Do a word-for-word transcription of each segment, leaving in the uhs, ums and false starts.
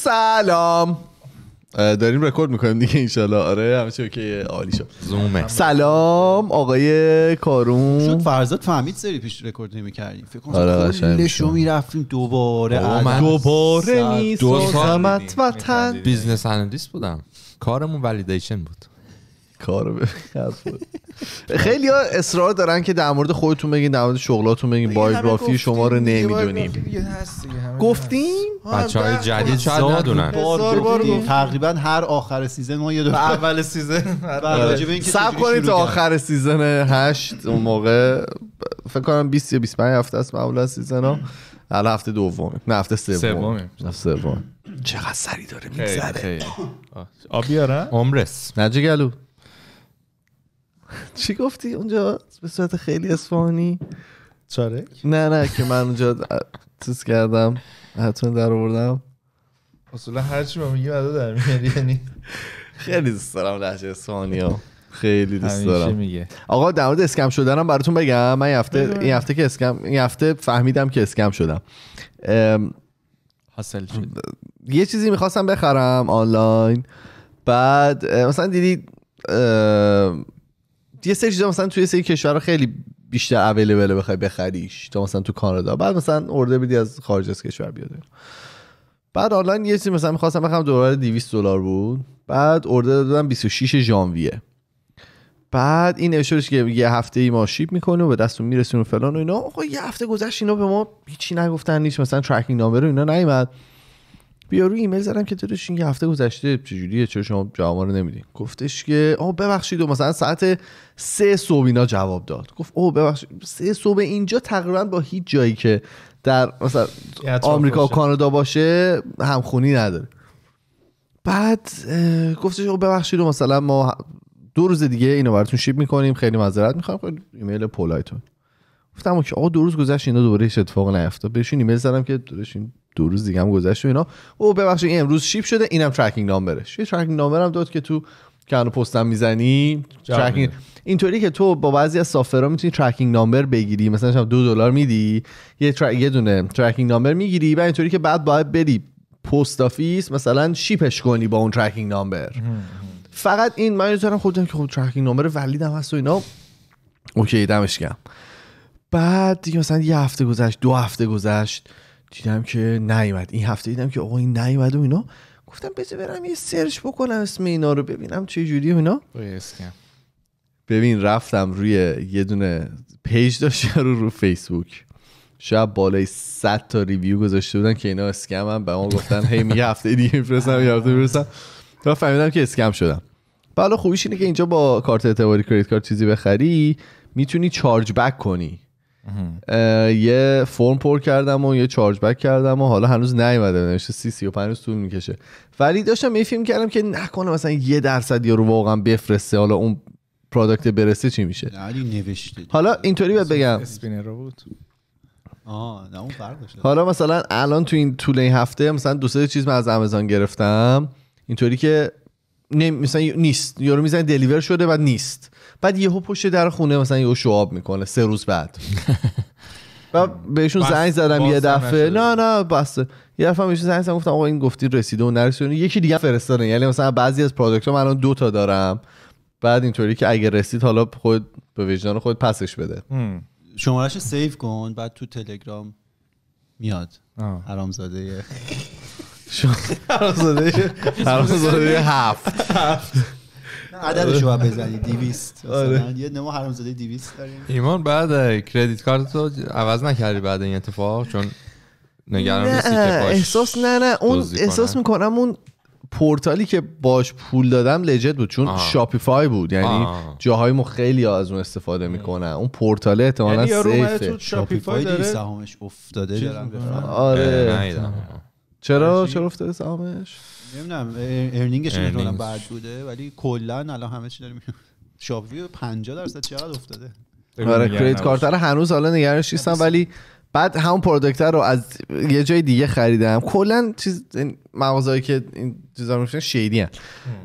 سلام. داریم رکورد میکنیم دیگه انشالله. آره همه چی اوکی، عالی شد. زومه. سلام آقای کارون. شد فرزاد فهمید سری پیش رکورد نمی‌کردیم. فکر کنم آره کلشو میرفتیم دوباره. من دوباره میسازمت وطن. بیزنس آنالیست بودم. کارمون ولیدیشن بود. کارو خیلی ها اصرار دارن که در مورد خودتون بگین، در مورد شغلاتون بگین. بایوگرافی شما رو نمیدونیم. گفتیم بچهای جدید شاید ندونن. تقریبا هر آخر سیزن ما یه دفعه اول سیزن صبر کنید تا آخر سیزن هشت. اون موقع فکر کنم بیست یا بیست و پنج هفته است معمولا سیزن ها. الان هفته دومه، نه هفته سوم. هفته سوم. چقدر سری داره میگذره. آب بیارم؟ عمرس نجه گلو. چی گفتی اونجا به صورت خیلی اصفهانی؟ چارک؟ نه نه که من اونجا تیز کردم حتما در آوردم. اصولا هرچی ما میگیم ادا در میاری. یعنی خیلی دوست دارم لهجه اصفهانی ها، خیلی دوست همیشه دارم. میگه. آقا در مورد اسکم شدنم براتون بگم. من این هفته این هفته که اسکم این هفته فهمیدم که اسکم شدم. حاصل شد. یه چیزی میخواستم بخرم آنلاین، بعد مثلا دیدی یه سری چیزا مثلا توی سری کشورها خیلی بیشتر اویلیبل بخوای بخریش تا مثلا تو کانادا، بعد مثلا اوردر بدی از خارج از کشور بیاد. بعد آنلاین یه چیزی مثلا می‌خواستم بخرم دلار دویست دلار بود، بعد اوردر دادم بیست و شش ژانویه. بعد این نوشتهش که یه هفته ما شیپ میکنه و به دستون میرسونه فلان و اینا. آقا یه هفته گذشت اینا به ما هیچی نگفتن، نیست مثلا ترکینگ نامبر و اینا نیومد. بیا رو ایمیل زدم که داداش این یه هفته گذشته چجوریه، چرا شما جواب رو نمیدین؟ گفتش که آ ببخشید. و مثلا ساعت سه صبح اینا جواب داد. گفت اوه ببخشید سه صبح اینجا تقریبا با هیچ جایی که در مثلا آمریکا و کانادا باشه همخونی نداره. بعد گفتش اوه ببخشید و مثلا ما دو روز دیگه اینو براتون شیپ میکنیم، خیلی معذرت میخوام. خیلی ایمیل پولایتون. گفتم که آقا دو روز گذشت اینا دوباره هیچ اتفاقی نیفتاد. بهشون ایمیل زدم که داداش این دو روز دیگه هم گذشت و اینا. او ببخشید این امروز شیپ شده، اینم ترکینگ نامبرش. یه ترکینگ نامبر هم داد که تو کانو پستم میزنی ترکینگ، اینطوری که تو با بعضی از سافرها میتونی ترکینگ نامبر بگیری. مثلا شما دو دلار میدی یه تر... یه دونه ترکینگ نامبر میگیری، بعد اینطوری که بعد باید بری پست آفیس مثلا شیپش کنی با اون ترکینگ نامبر. فقط این من میذارم خودم که خب ترکینگ نامبر ولیدم هست و اینا. اوکی دمش گرم. بعد دیگه مثلا یه هفته گذشت، دو هفته گذشت، دیدم که نیومد. این هفته دیدم که آقا این نیومد و اینا. گفتم بذار برم یه سرچ بکنم اسم اینا رو ببینم چه جوریه و اینا. ببین رفتم روی یه دونه پیج داشت رو رو فیسبوک، شاید بالای صد تا ریویو گذاشته بودن که اینا اسکم هم. به ما گفتن هی میگه هفته دیگه میفرستم، یه هفته میفرستم. تا فهمیدم که اسکم شدم. حالا خوبیش اینه که اینجا با کارت اعتباری کریدیت کارت چیزی بخری میتونی چارج بک کنی. یه فرم پر کردم و یه چارج بک کردم و حالا هنوز نیومده، نوشته سی سی و پنج روز طول میکشه. ولی داشتم میفهم کردم که نکنه مثلا یه درصد یا رو واقعا بفرسته، حالا اون پروداکت برسه چی میشه. علی نوشته. حالا اینطوری بهت بگم اسپینر بود. آه نه اون فرق داشت. حالا مثلا الان تو این طول این هفته مثلا دو سه چیز من از آمازون گرفتم اینطوری که مثلا نیست، یارو میزنه دلیور شده بعد نیست، بعد یهو پشت در خونه مثلا یهو شواب میکنه سه روز بعد. بعد بهشون زنگ زدم یه دفعه، نه نه بس یه دفعه بهشون زنگ زدم گفتم آقا این گفتی رسیده و نرسیده، یکی دیگه فرستادن. یعنی مثلا بعضی از پروداکت ها من الان دو تا دارم، بعد اینطوری که اگه رسید حالا خود به وجدان خود پسش بده. شمارهشو سیو کن بعد تو تلگرام میاد. حرامزاده حرامزاده حرامزاده هفت عددشو باید بزنی دویست. مثلا یه نمو حرامزاده دویست داریم. ایمان بعد کردیت کارتو عوض نکردی بعد این اتفاق؟ چون نگران نیستی که باش احساس نه نه اون احساس میکنم اون پورتالی که باش پول دادم لجت بود، چون آه. شاپیفای بود. یعنی آه. جاهای ما خیلی از اون استفاده میکنن. اون پورتال احتمالاً سیفه. شاپیفای داره سهامش افتاده دارم. آره چرا چرا افتاده سهامش؟ نمیدونم ارنینگش نمیدونم بعد بوده، ولی کلا الان همه چی داره میاد. شاپیفای پنجاه درصد چقدر افتاده. آره کریدیت کارت رو هنوز حالا نگرانش نیستم، ولی بعد همون پروداکت رو از یه جای دیگه خریدم. کلا چیز مغازه‌ای که این چیزا رو میفروشن شیدی ان.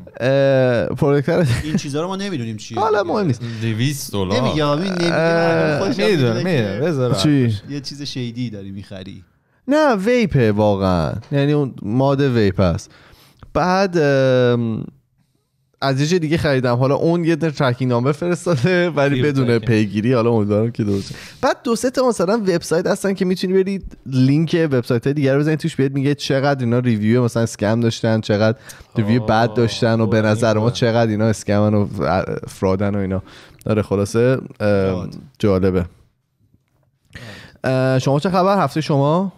پروداکت این چیزا رو ما نمیدونیم چیه. حالا مهم نیست. دویست دلار نمیگم این نمیگم میدونم میدونم بذار چی یه چیز شیدی داری میخری. نه ویپه واقعا، یعنی اون ماده ویپ است. بعد از یه دیگه خریدم، حالا اون یه ترکینگ نامبر فرستاده ولی بدون پیگیری، حالا امیدوارم که درست. بعد دو سه تا مثلا وبسایت هستن که میتونی برید لینک وبسایت های دیگه رو بزنید توش، بیاد میگه چقدر اینا ریویو مثلا اسکم داشتن، چقدر ریویو بد داشتن و به نظر ما چقدر اینا اسکمن و فرادن و اینا. داره خلاصه جالبه. شما چه خبر؟ هفته شما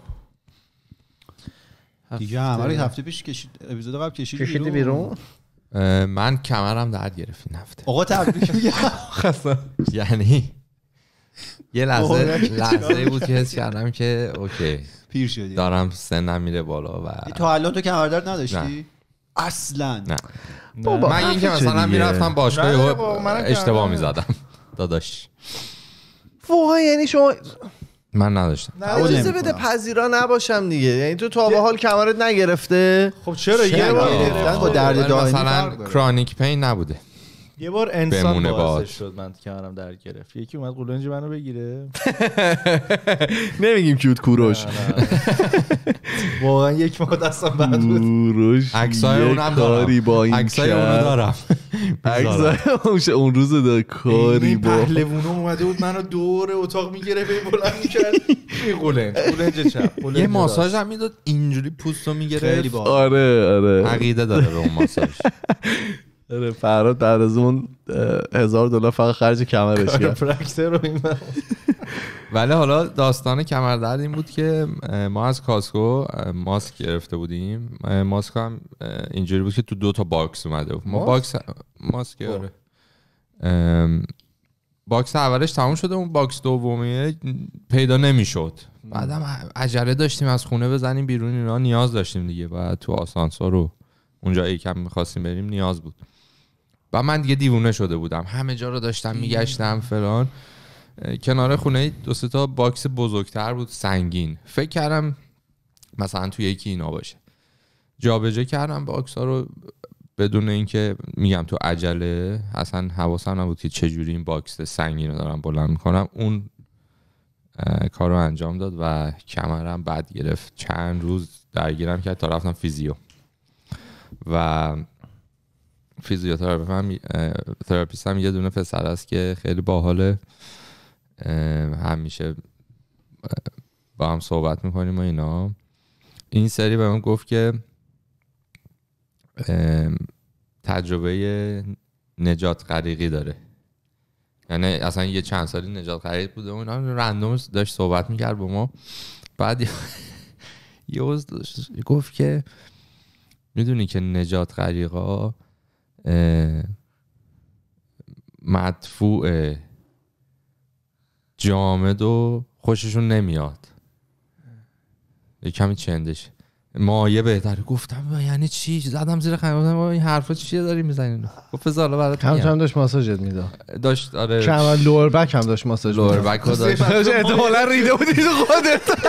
دیگه همه هفته پیش کشید، اپیزود قبل کشید کشیدی بیرون. من کمرم درد گرفت این هفته. آقا تبریک میگم. یعنی یه لحظه لحظه بود که حس کردم که اوکی پیر شدی، دارم سنم میره بالا. و تو الان تو کمر درد نداشتی؟ اصلا نه. من اینکه مثلا میرفتم باشگاه اشتباه میزدم داداش. واقعا یعنی شما من نداشتم. اجازه بده پذیرا نباشم دیگه. یعنی تو تا به حال کمرت نگرفته؟ خب چرا یه بار گرفتن خب درد دائمی مثلا کرونیک پین نبوده. یه بار انسان باعث شد من کمرم درد گرفت. یکی اومد قولنج منو بگیره. نمیگیم کیوت کوروش. واقعا یک ماه دستم بعد بود. کوروش عکسای اونم دارم. عکسای اونو دارم. عکسای اون روز داره کاری با پهلوونم اومده بود منو دور اتاق میگیره به بلند میکرد. این قولنج قولنج چپ. یه ماساژ هم میداد اینجوری پوستو میگیره. آره آره. عقیده داره به اون ماساژ. آره فراد بعد از اون هزار دلار فقط خرج کمرش کرد. پرکتر رو این. ولی حالا داستان کمردرد این بود که ما از کاسکو ماسک گرفته بودیم. ماسک هم اینجوری بود که تو دو تا باکس اومده بود. ما باکس ماسک آره. باکس اولش تموم شده، اون باکس دومیه پیدا نمیشد. بعدم عجله داشتیم از خونه بزنیم بیرون، اینا نیاز داشتیم دیگه. بعد تو آسانسور رو اونجا یکم می‌خواستیم بریم نیاز بود. و من دیگه دیوونه شده بودم، همه جا رو داشتم میگشتم فلان. کنار خونه دو سه تا باکس بزرگتر بود سنگین، فکر کردم مثلا تو یکی اینا باشه. جابجا کردم باکس ها رو بدون اینکه میگم تو عجله، اصلا حواسم نبود که چجوری این باکس سنگین رو دارم بلند میکنم. اون کار رو انجام داد و کمرم بد گرفت. چند روز درگیرم کرد تا رفتم فیزیو و فیزیوتراپی تراپیست هم یه دونه پسر است که خیلی باحاله، همیشه با هم صحبت میکنیم و اینا. این سری به من گفت که تجربه نجات غریقی داره، یعنی اصلا یه چند سالی نجات غریق بوده و اینا. رندوم داشت صحبت میکرد با ما. بعد یه روز گفت که میدونی که نجات غریقا مدفوع جامد و خوششون نمیاد، یه کمی چندش مایه بهتره. گفتم یعنی چی؟ زدم زیر خنده. این حرفا چیه داری میزنی؟ گفت بذار برات کم کم داشت ماساژت میداد. داشت آره. کم لور بک هم داشت ماساژ لور بک رو داشت. احتمالاً ریده بودی تو خودت.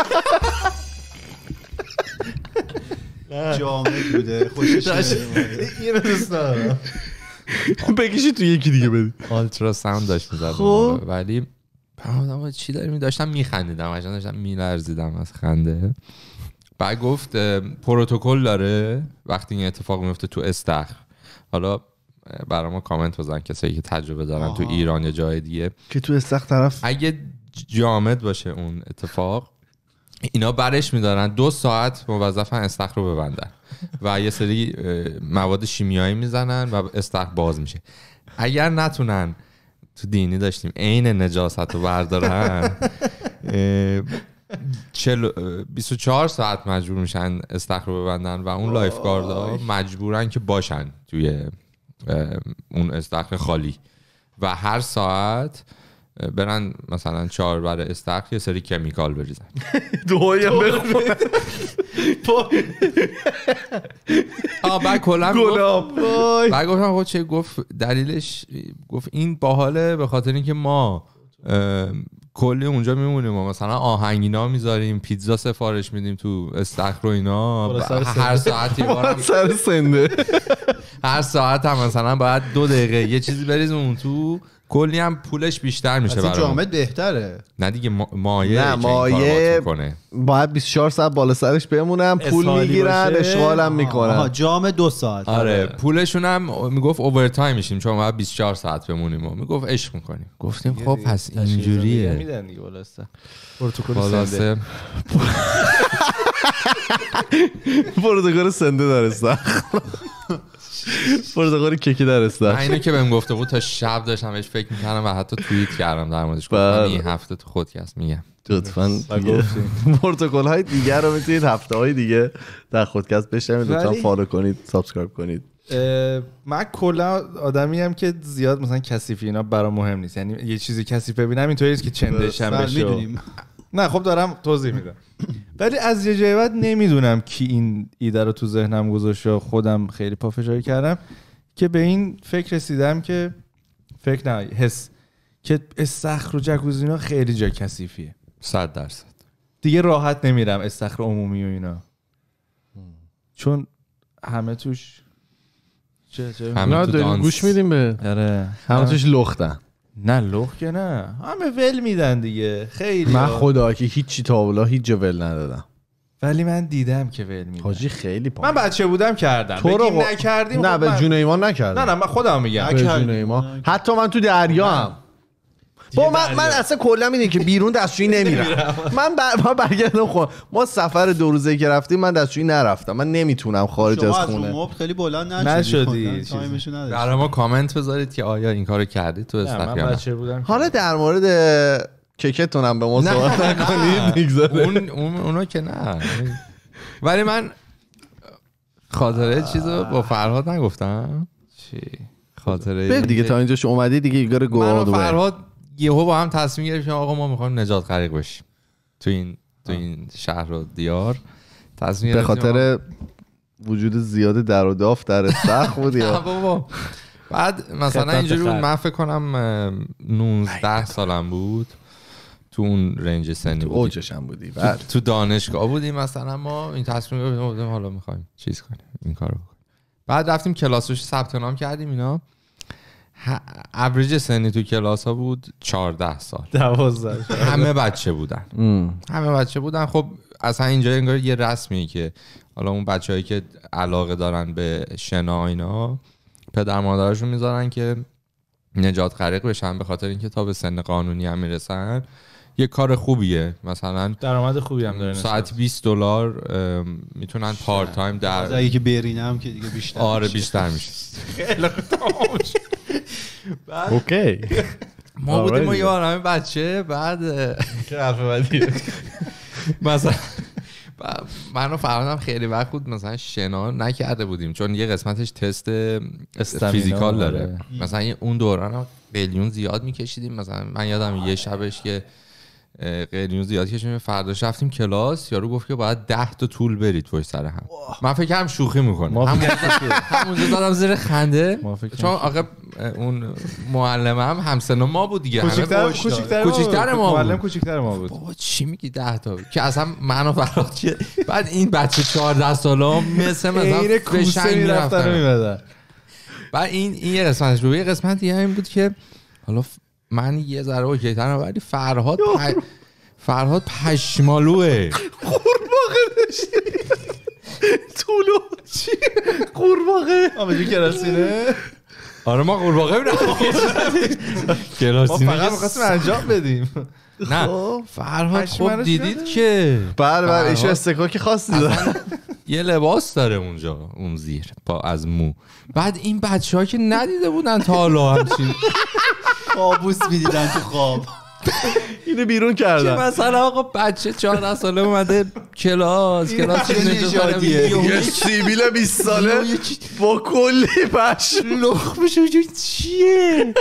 جامد بوده، خوشش نمیاد. اینو دوست ندارم. بکشی تو یکی دیگه بدی. آلترا ساوند داشت میزد. خب ولی فهمیدم چی داری می داشتم میخندیدم، اصلا داشتم میلرزیدم از خنده. بعد گفت پروتکل داره وقتی این اتفاق میفته تو استخر. حالا برای ما کامنت بزن کسایی که تجربه دارن آها. تو ایران یا جای دیگه که تو استخر طرف اگه جامد باشه اون اتفاق، اینا برش میدارن دو ساعت موظفن استخر رو ببندن و یه سری مواد شیمیایی میزنن و استخر باز میشه. اگر نتونن، تو دینی داشتیم عین نجاست رو بردارن، بیست و چهار ساعت مجبور میشن استخر رو ببندن و اون لایف گاردها مجبورن که باشن توی اون استخر خالی و هر ساعت برن مثلا چهار بر استخر یه سری کمیکال بریزن. دوهایی هم بخون. آه بعد کلم گفت بعد گفتم خود چه گفت دلیلش، گفت این باحاله به خاطر اینکه ما کلی اونجا میمونیم و مثلا آهنگینا میذاریم، پیتزا سفارش میدیم تو استخر و اینا، هر ساعتی بارم سر سنده هر ساعت هم مثلا باید دو دقیقه یه چیزی بریزیم اون تو کلی هم پولش بیشتر میشه برای برام. جامد بهتره. نه دیگه مایه نه مایه باید بیست و چهار ساعت بالا سرش بمونن، پول میگیرن، اشغال هم میکنن. جام دو ساعت. آره پولشون هم میگفت اوورتایم میشیم چون باید بیست و چهار ساعت بمونیم و میگفت عشق میکنیم. گفتیم خب پس اینجوریه. میدن دیگه بالاسته. پروتکل بالاسته. پروتکل سنده در استخر. پروتکل کیکی در استخر. اینو که بهم گفته بود تا شب داشتم بهش فکر میکردم و حتی توییت کردم در موردش. گفتم این هفته تو خودکست میگم. لطفاً پروتکل های دیگه رو میتونید هفته های دیگه در خودکست بشنوید. لطفاً فالو کنید، سابسکرایب کنید. من کلا آدمی ام که زیاد مثلا کثیفی اینا برام مهم نیست. یعنی یه چیزی کثیف ببینم اینطوری نیست که چندشم بشه. نه خب دارم توضیح میدم. ولی از یه جای بعد نمیدونم کی این ایده رو تو ذهنم گذاشت و خودم خیلی پافشاری کردم که به این فکر رسیدم که فکر نه حس که استخر و جکوزی اینا خیلی جای کثیفیه. صد درصد دیگه راحت نمیرم استخر عمومی و اینا چون همه توش چه چه همه تو گوش میدیم به آره همه توش لختن. نه لخت که نه همه ول میدن دیگه خیلی. من خدا که هیچی تابلا هیچ جا ول ندادم ولی من دیدم که ول میدن. حاجی خیلی پایین. من بچه بودم کردم. بگیم خ... نکردیم. نه به من... جون ایمان نکردم. نه نه من خودم میگم به جون ایمان. حتی من تو دریا هم با من من اصلا کلا میدونی که بیرون دستشویی نمیرم. من من برگردم خونه. ما سفر دو روزه که رفتیم من دستشویی نرفتم. من نمیتونم خارج از خونه. شما خیلی بلند نشدی. برای ما کامنت بذارید که آیا این کارو کردید تو استخر. من بچه بودم. حالا در مورد کیکتون هم به ما صحبت نکنید میگذاره. اون اون اونو که نه. ولی من خاطره چیزو با فرهاد نگفتم. چی؟ خاطره بگو دیگه تا اینجاش اومدی دیگه ایگار گواد. من و فرهاد یهو با هم تصمیم گرفتیم آقا ما میخوایم نجات غریق بشیم تو این تو این شهر و دیار. تصمیم به خاطر وجود زیاد در و داف در استخر بود یا بابا. بعد مثلا اینجوری بود من فکر کنم نوزده سالم بود تو اون رنج سنی بود. اوجش هم بودی. بعد تو دانشگاه بودیم مثلا ما این تصمیم گرفتیم حالا میخوایم چیز کنیم این کارو بکنیم. بعد رفتیم کلاسش ثبت نام کردیم اینا. اوریج سنی تو کلاس ها بود چهارده سال دوازده. همه بچه بودن ام. همه بچه بودن. خب اصلا اینجا انگار یه رسمیه که حالا اون بچه‌هایی که علاقه دارن به شنا اینا پدر مادرشون میذارن که نجات غریق بشن به خاطر اینکه تا به سن قانونی هم میرسن. یه کار خوبیه مثلا درآمد خوبی هم داره. ساعت بیست دلار میتونن پارت تایم در اگه که برینم که دیگه بیشتر آره بیشتر میشه. خیلی خوب. اوکی. ما بودیم ما یه آدم بچه بعد که حرف بدی مثلا من و فرهادم خیلی وقت بود مثلا شنا نکرده بودیم چون یه قسمتش تست فیزیکال داره. مثلا اون دوران هم قلیون زیاد میکشیدیم. مثلا من یادم یه شبش که قلیون زیاد کشیدیم فرداش رفتیم کلاس یارو گفت که باید ده تا طول برید پشت سر هم. من فکر کردم شوخی میکنه. همونجا دادم زیر خنده چون آقا اون معلم هم همسن ما بود دیگه. کوچیک‌تر کوچیک‌تر ما بود. معلم کوچیک‌تر ما بود. بابا چی میگی ده تا که اصلا من و فرهاد که بعد این بچه چهارده ساله مثل مثلا کوسه میرفتن و میمدن. بعد این این یه قسمتش بود. یه قسمت دیگه این بود که حالا من یه ذره اوکی ترم ولی فرهاد پ... فرهاد پشمالوه. قورباغه داشتی طولو چی قورباغه آمدی کلاسینه. آره ما قورباغه میرفتیم کلاسینه. ما فقط می‌خواستیم انجام بدیم. نه فرهاد خب دیدید که بله بله ایشو استکاکی خاصی داره. یه لباس داره اونجا اون زیر با از مو. بعد این بچه‌ها که ندیده بودن تا حالا همچین کابوس می‌دیدن تو خواب. اینو بیرون کردن. که مثلا آقا بچه چهارده ساله اومده کلاس کلاس نجاتیه یه سیبیل بیست ساله با کلی پشم لخ بشه چیه؟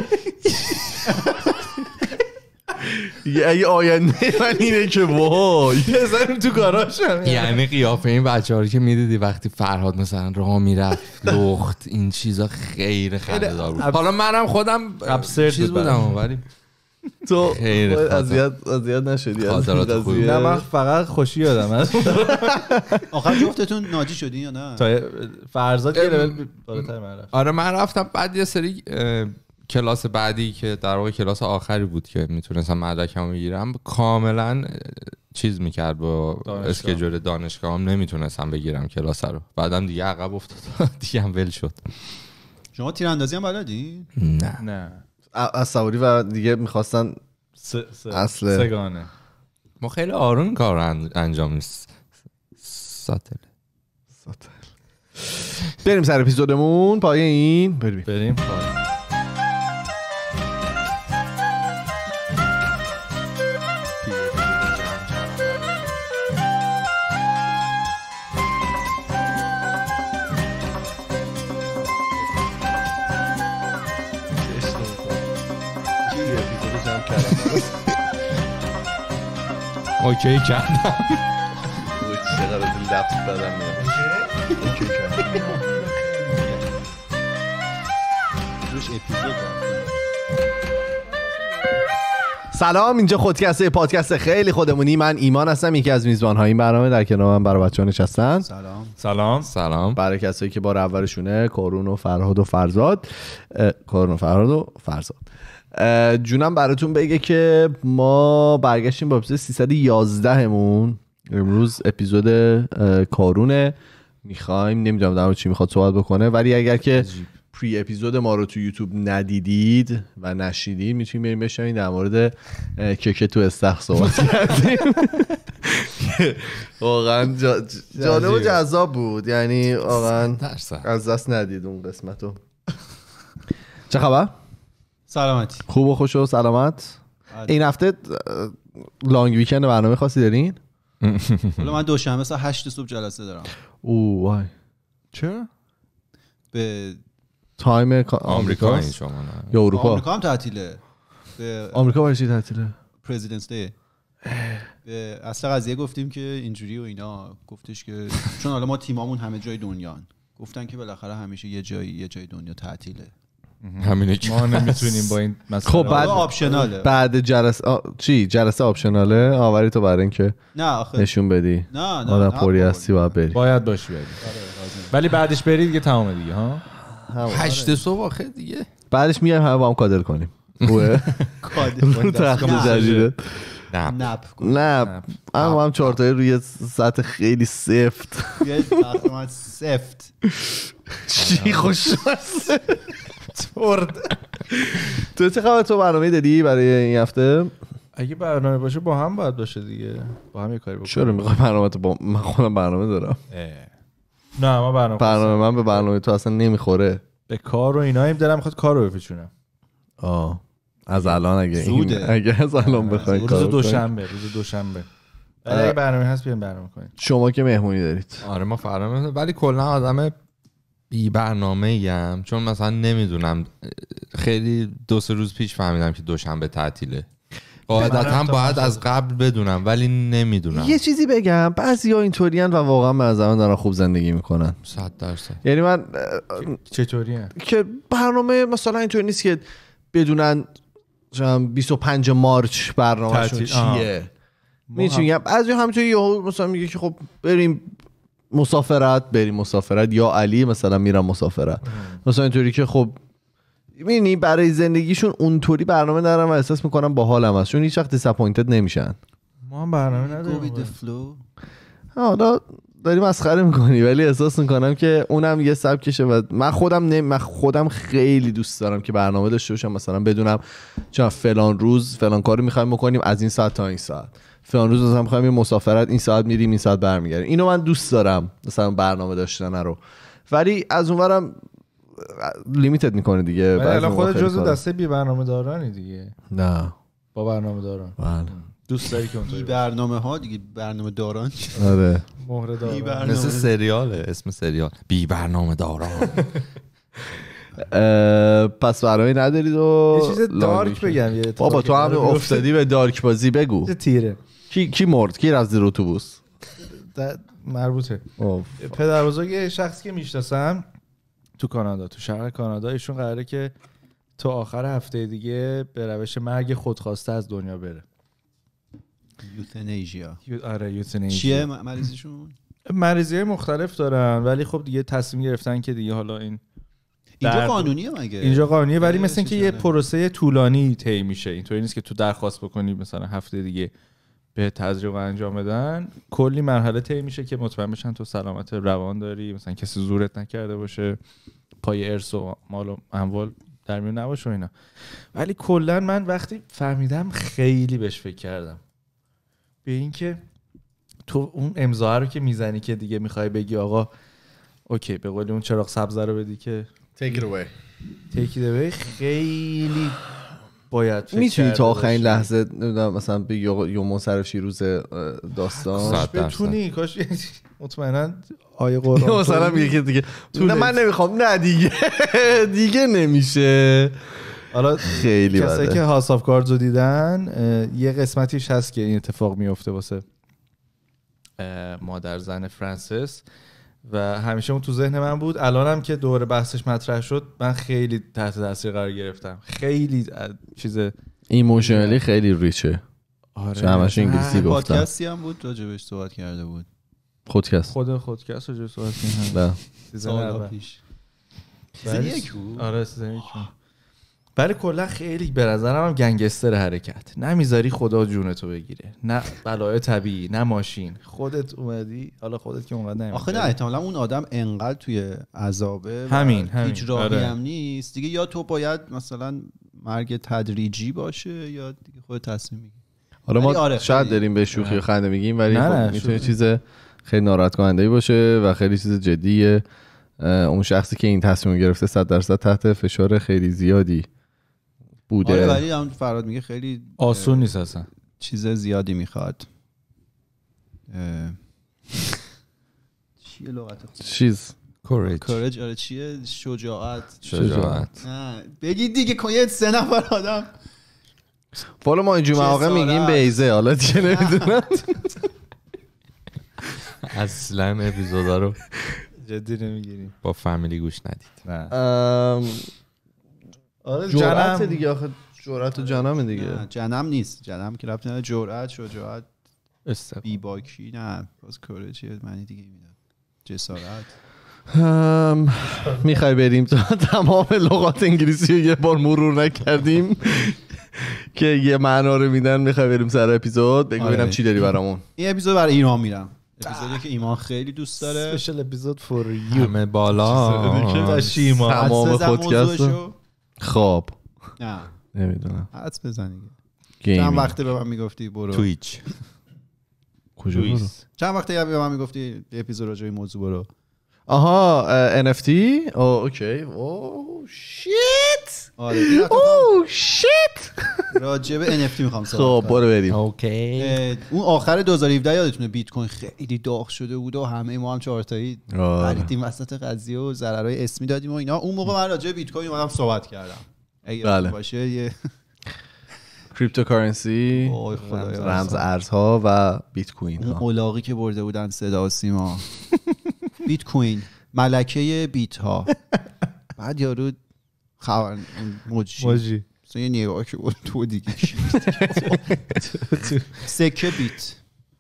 یه آینده من اینه که وای بزنیم تو گاراژم. یعنی قیافه این بچه ها رو که میدیدی وقتی فرهاد مثلا راه میرفت لخت این چیزا خیلی خنده‌دار بود. حالا منم خودم چیز بودم ولی تو اذیت اذیت نشدی. خاطرات خوبی. نه من فقط خوشی یادم از آخر جفتتون ناجی شدین یا نه؟ تا فرزاد یه لول بالاتر من رفت. آره من رفتم بعد یه سری کلاس بعدی که در واقع کلاس آخری بود که میتونستم مدرکمو بگیرم کاملا چیز میکرد با اسکیجول دانشگاهم، نمیتونستم بگیرم کلاس رو. بعدم دیگه عقب افتاد دیگه هم ول شد. شما تیراندازی هم بلدی؟ نه نه از سواری و دیگه میخواستن س... س... اصله سگانه. ما خیلی آروم کار انجام نیست. ساتل ساتل بریم سر اپیزودمون. پایه این بریم بریم اوکی کردم. چقدر لفظ بدم میاد. اوکی کردم. روش اپیزود سلام، اینجا خودکسته، پادکست خیلی خودمونی. من ایمان هستم، یکی از میزبان‌های این برنامه. در کنار من برای بچه‌ها نشستن. سلام سلام سلام. برای کسایی که بار اولشونه، کارون و فرهاد و فرزاد. کارون و فرهاد و فرزاد. جونم براتون بگه که ما برگشتیم با اپیزود سیصد و یازده مون. امروز اپیزود کارونه. میخوایم نمیدونم در مورد چی میخواد صحبت بکنه، ولی اگر که پری اپیزود ما رو تو یوتیوب ندیدید و نشیدید میتونید بریم بشنوید. در مورد کیک تو استخر صحبت کردیم. واقعا جالب و جذاب بود، یعنی واقعا از دست ندید اون قسمتو. چه خبر؟ سلامتی. خوب و خوش و سلامت. این هفته لانگ ویکند برنامه خاصی دارین؟ حالا من دوشنبه ساعت هشت صبح جلسه دارم. اوه وای. چرا؟ به تایم آمریکا شما یا اروپا؟ آمریکا هم تعطیله. به آمریکا برای چی تعطیله؟ پرزیدنتس دی. به اصل قضیه گفتیم که اینجوری و اینا، گفتش که چون حالا ما تیمامون همه جای دنیان، گفتن که بالاخره همیشه یه جایی یه جای دنیا تعطیله. همینه که ما نمیتونیم با این مسئله. خب بعد آپشناله. بعد جلسه آ... چی جلسه آپشناله آوری تو برای اینکه نه آخه نشون بدی نه نه آدم پوری هستی باید بری. باید باشی بری. ولی بعدش بری دیگه تمام دیگه ها. هشت صبح آخه دیگه بعدش میایم همه با هم کادر کنیم. خوبه؟ کادر تخت جدیده. نه نپ نه اما هم چهار تایی روی سطح خیلی سفت. یه تخت سفت. چی خوشمزه. ترد. تو چه خبر؟ تو برنامه دادی برای این هفته؟ اگه برنامه باشه با هم باید باشه دیگه، با هم یه کاری بکنیم. چرا میخوای برنامه تو با من خودم برنامه دارم؟ نه ما برنامه برنامه من به برنامه تو اصلا نمیخوره. به کار و اینایم دلم میخواد کار رو بپیچونم. آه از الان اگه زوده. اگه از الان بخوای کار روز کنی. دوشنبه روز دوشنبه اگه برنامه هست بیایم برنامه کنیم. شما که مهمونی دارید. آره ما فرامه، ولی کلا آدم بی برنامه ایم، چون مثلا نمیدونم خیلی دو سه روز پیش فهمیدم که دوشنبه تعطیله. قاعدتا باید از قبل بدونم ولی نمیدونم. یه چیزی بگم، بعضیا اینطورین و واقعا به نظر من دارن خوب زندگی میکنن. صد درصد. یعنی من چطوریه که برنامه مثلا اینطوری نیست که بدونن بیست و پنجم مارچ برنامه‌شون چیه. میتونم بعضی همینطوری یهو مثلا میگه که خب بریم مسافرت، بریم مسافرت یا علی مثلا میرم مسافرت. مثلا اینطوری که خب میبینی برای زندگیشون اونطوری برنامه دارن و احساس میکنن با حالم هست، چون هیچ وقت دیساپوینتد نمیشن. ما هم برنامه نداریم. حالا داری مسخره میکنی، ولی احساس میکنم که اونم یه سبکشه و من خودم نمی... من خودم خیلی دوست دارم که برنامه داشته باشم، مثلا بدونم چون فلان روز فلان کارو میخوایم بکنیم از این ساعت تا این ساعت، فلان روز مثلا میخوایم این مسافرت این ساعت میریم این ساعت برمیگردیم. اینو من دوست دارم مثلا برنامه داشتن رو، ولی از اونورم لیمیتد میکنه دیگه. ولی الان خودت جزو دسته بی برنامه دارانی دیگه. نه با برنامه داران. بله دوست داری که اونطوری بی برنامه ها دیگه، برنامه داران. آره مهره داران. مثل سریاله، اسم سریال بی برنامه داران. پس برنامه ندارید و یه چیز دارک بگم. یه بابا تو هم افتادی به دارک بازی، بگو. چه تیره. کی کی مرد؟ کی رفت زیر اتوبوس؟ مربوطه. پدر بزرگ شخصی که میشناسم تو کانادا، تو شهر کانادا، ایشون قراره که تا آخر هفته دیگه به روش مرگ خودخواسته از دنیا بره. یوتنیژیا. آره یوتنیژیا. چیه مریضیشون؟ مریضی‌های مختلف دارن، ولی خب دیگه تصمیم گرفتن که دیگه حالا این اینجا قانونیه مگه؟ اینجا قانونیه ولی مثل اینکه یه پروسه طولانی طی میشه. اینطوری نیست که تو درخواست بکنی مثلا هفته دیگه به تزریق انجام بدن. کلی مرحله طی میشه که مطمئن بشن تو سلامت روان داری، مثلا کسی زورت نکرده باشه، پای ارث و مال و اموال در میون نباشه و اینا. ولی کلا من وقتی فهمیدم خیلی بهش فکر کردم، به این که تو اون امضا رو که میزنی که دیگه میخوای بگی آقا اوکی به قول اون چراغ سبز رو بدی که take it away take it away، خیلی باید فکر میتونی تا آخرین باشی. لحظه نمیدونم مثلا بگی یوم سر شیروز داستان کاش بتونی، کاش مطمئنا آیه قرآن مثلا میگه که دیگه نه من نمیخوام، نه دیگه دیگه نمیشه. حالا خیلی کسایی بده که هاوس آف کاردز رو دیدن یه قسمتیش هست که این اتفاق میفته واسه مادر زن فرانسیس و همیشه اون تو ذهن من بود. الانم که دوره بحثش مطرح شد من خیلی تحت تاثیر قرار گرفتم. خیلی چیز ایموشنالی خیلی ریچه. آره چون همش انگلیسی گفتم. پادکستی هم بود راجبش صحبت کرده بود. خودکست خود خودکست رو صحبت کردن سال پیش. سیزن یک بود. آره سیزن یک بود. برای کلا خیلی به نظرم هم گنگستر حرکت. نمیذاری خدا جونتو بگیره، نه بلای طبیعی، نه ماشین، خودت اومدی. حالا خودت که اونقدر نمیدونی. آخه نه احتمالاً اون آدم انقدر توی عذابه همین همین هیچ راهی آره. هم نیست دیگه. یا تو باید مثلا مرگ تدریجی باشه یا دیگه خودت تصمیم میگیری. حالا ما آره شاید داریم به شوخی و خنده میگیم ولی خب میتونه چیز خیلی ناراحت کننده باشه و خیلی چیز جدیه. اون شخصی که این تصمیم گرفته صد درصد تحت فشار خیلی زیادی بوده. آره ولی هم فراد میگه خیلی آسون نیست اصلا، چیز زیادی میخواد. چیه لغت خوب؟ چیز کورج کورج. آره چیه؟ شجاعت. شجاعت. نه بگید دیگه که سه نفر آدم. والا ما اینجور مواقع میگیم بیزه، حالا دیگه نمیدونم. اصلا اپیزودا رو جدی نمیگیریم، با فامیلی گوش ندید. نه آره جرأت دیگه، آخه جرأت و جنم دیگه. نه جنم نیست، جنم که ربطی نداره. جرأت، شجاعت، استقلال، بی باکی. نه باز کورج معنی دیگه میده. جسارت. میخوای بریم تا تمام لغات انگلیسی رو یه بار مرور نکردیم که یه معنا رو میدن؟ میخوای بریم سر اپیزود بگو ببینم چی داری برامون. این اپیزود برای ایمان میرم، اپیزودی که ایمان خیلی دوست داره. اسپشیال اپیزود فور یو. همه بالا شیما تمام پادکست. خب نه نمیدونم، حدس بزن دیگه. چند وقته به من میگفتی برو تویچ؟ کجا برو؟ چند وقته به من میگفتی اپیزود راجع به این موضوع برو؟ آها ان اف تی. او اوکی. او شیت. آره این او شیت. راجع به ان اف تی میخوام صحبت خب برو بریم. اوکی. اون آخر دو هزار و هفده یادتونه بیت کوین خیلی داغ شده بود و همه ما هم چهار تایی پریدیم وسط قضیه و ضررهای اسمی دادیم و اینا. اون موقع من راجع به بیت کوین اومدم صحبت کردم. اگه باشه یه کریپتوکارنسی، رمز ارزها و بیت کوین ها. اون اولاغی که برده بودن صدا و سیما. بیت کوین ملکه بیت ها. بعد یارو خبر موجی موجی مثلا یه نگاه که بود تو دیگه سکه بیت.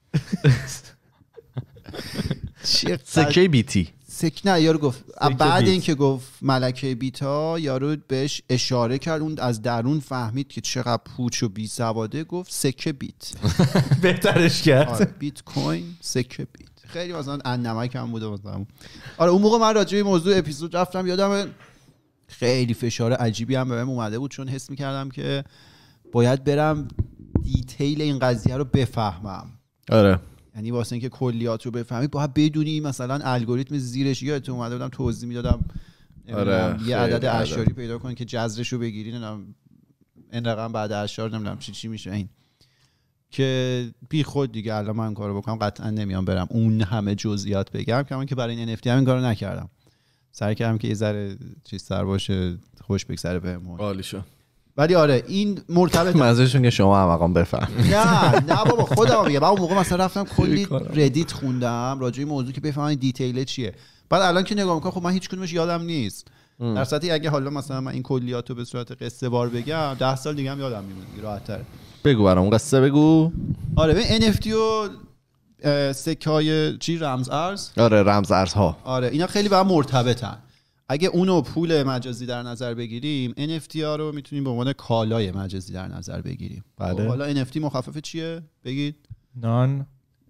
سکه بیتی سک نه یارو گفت بعد این که گفت ملکه بیت ها یارو بهش اشاره کرد، اون از درون فهمید که چقدر پوچ و بی سواده، گفت سکه بیت. بهترش کرد. آره بیت کوین سکه بیت خیلی مثلا ان نمک هم بوده مثلا. آره اون موقع من راجع به موضوع اپیزود رفتم یادم خیلی فشار عجیبی هم بهم اومده بود چون حس می‌کردم که باید برم دیتیل این قضیه رو بفهمم. آره یعنی واسه اینکه کلیات رو بفهمی باید بدونی مثلا الگوریتم زیرش. یادت اومده بودم توضیح میدادم آره یه عدد اعشاری پیدا کن که جذرش رو بگیری، نمیدونم این رقم بعد اشار نمیدونم چی چی میشه، این که بی خود دیگه الان من کارو بکنم قطعا نمیام برم اون همه جزئیات بگم، کما که برای این ان اف تی هم این کارو نکردم. سعی کردم که یه ذره چیز سر باشه، خوش بگذره بهمون. عالی شد. ولی آره این مرتبط منظورشون که شما هم مقام بفهم. نه نه بابا خودم میگم. من اون موقع مثلا رفتم کلی ردیت خوندم راجع به موضوع که بفهمم دیتیل چیه. بعد الان که نگاه میکنم خب من هیچ کدومش یادم نیست. در صورتی اگه حالا مثلا من این کلیات رو به صورت قصه وار بگم ده سال دیگه هم یادم میمونه راحت تره. بگو برام قصه بگو. آره ببین ان اف تی و سکه‌های چی رمز ارز. آره رمز ارزها. آره اینا خیلی با هم مرتبطن. اگه اونو پول مجازی در نظر بگیریم ان اف تی ها رو میتونیم به عنوان کالای مجازی در نظر بگیریم. بله. حالا ان اف تی مخفف چیه بگید؟ نان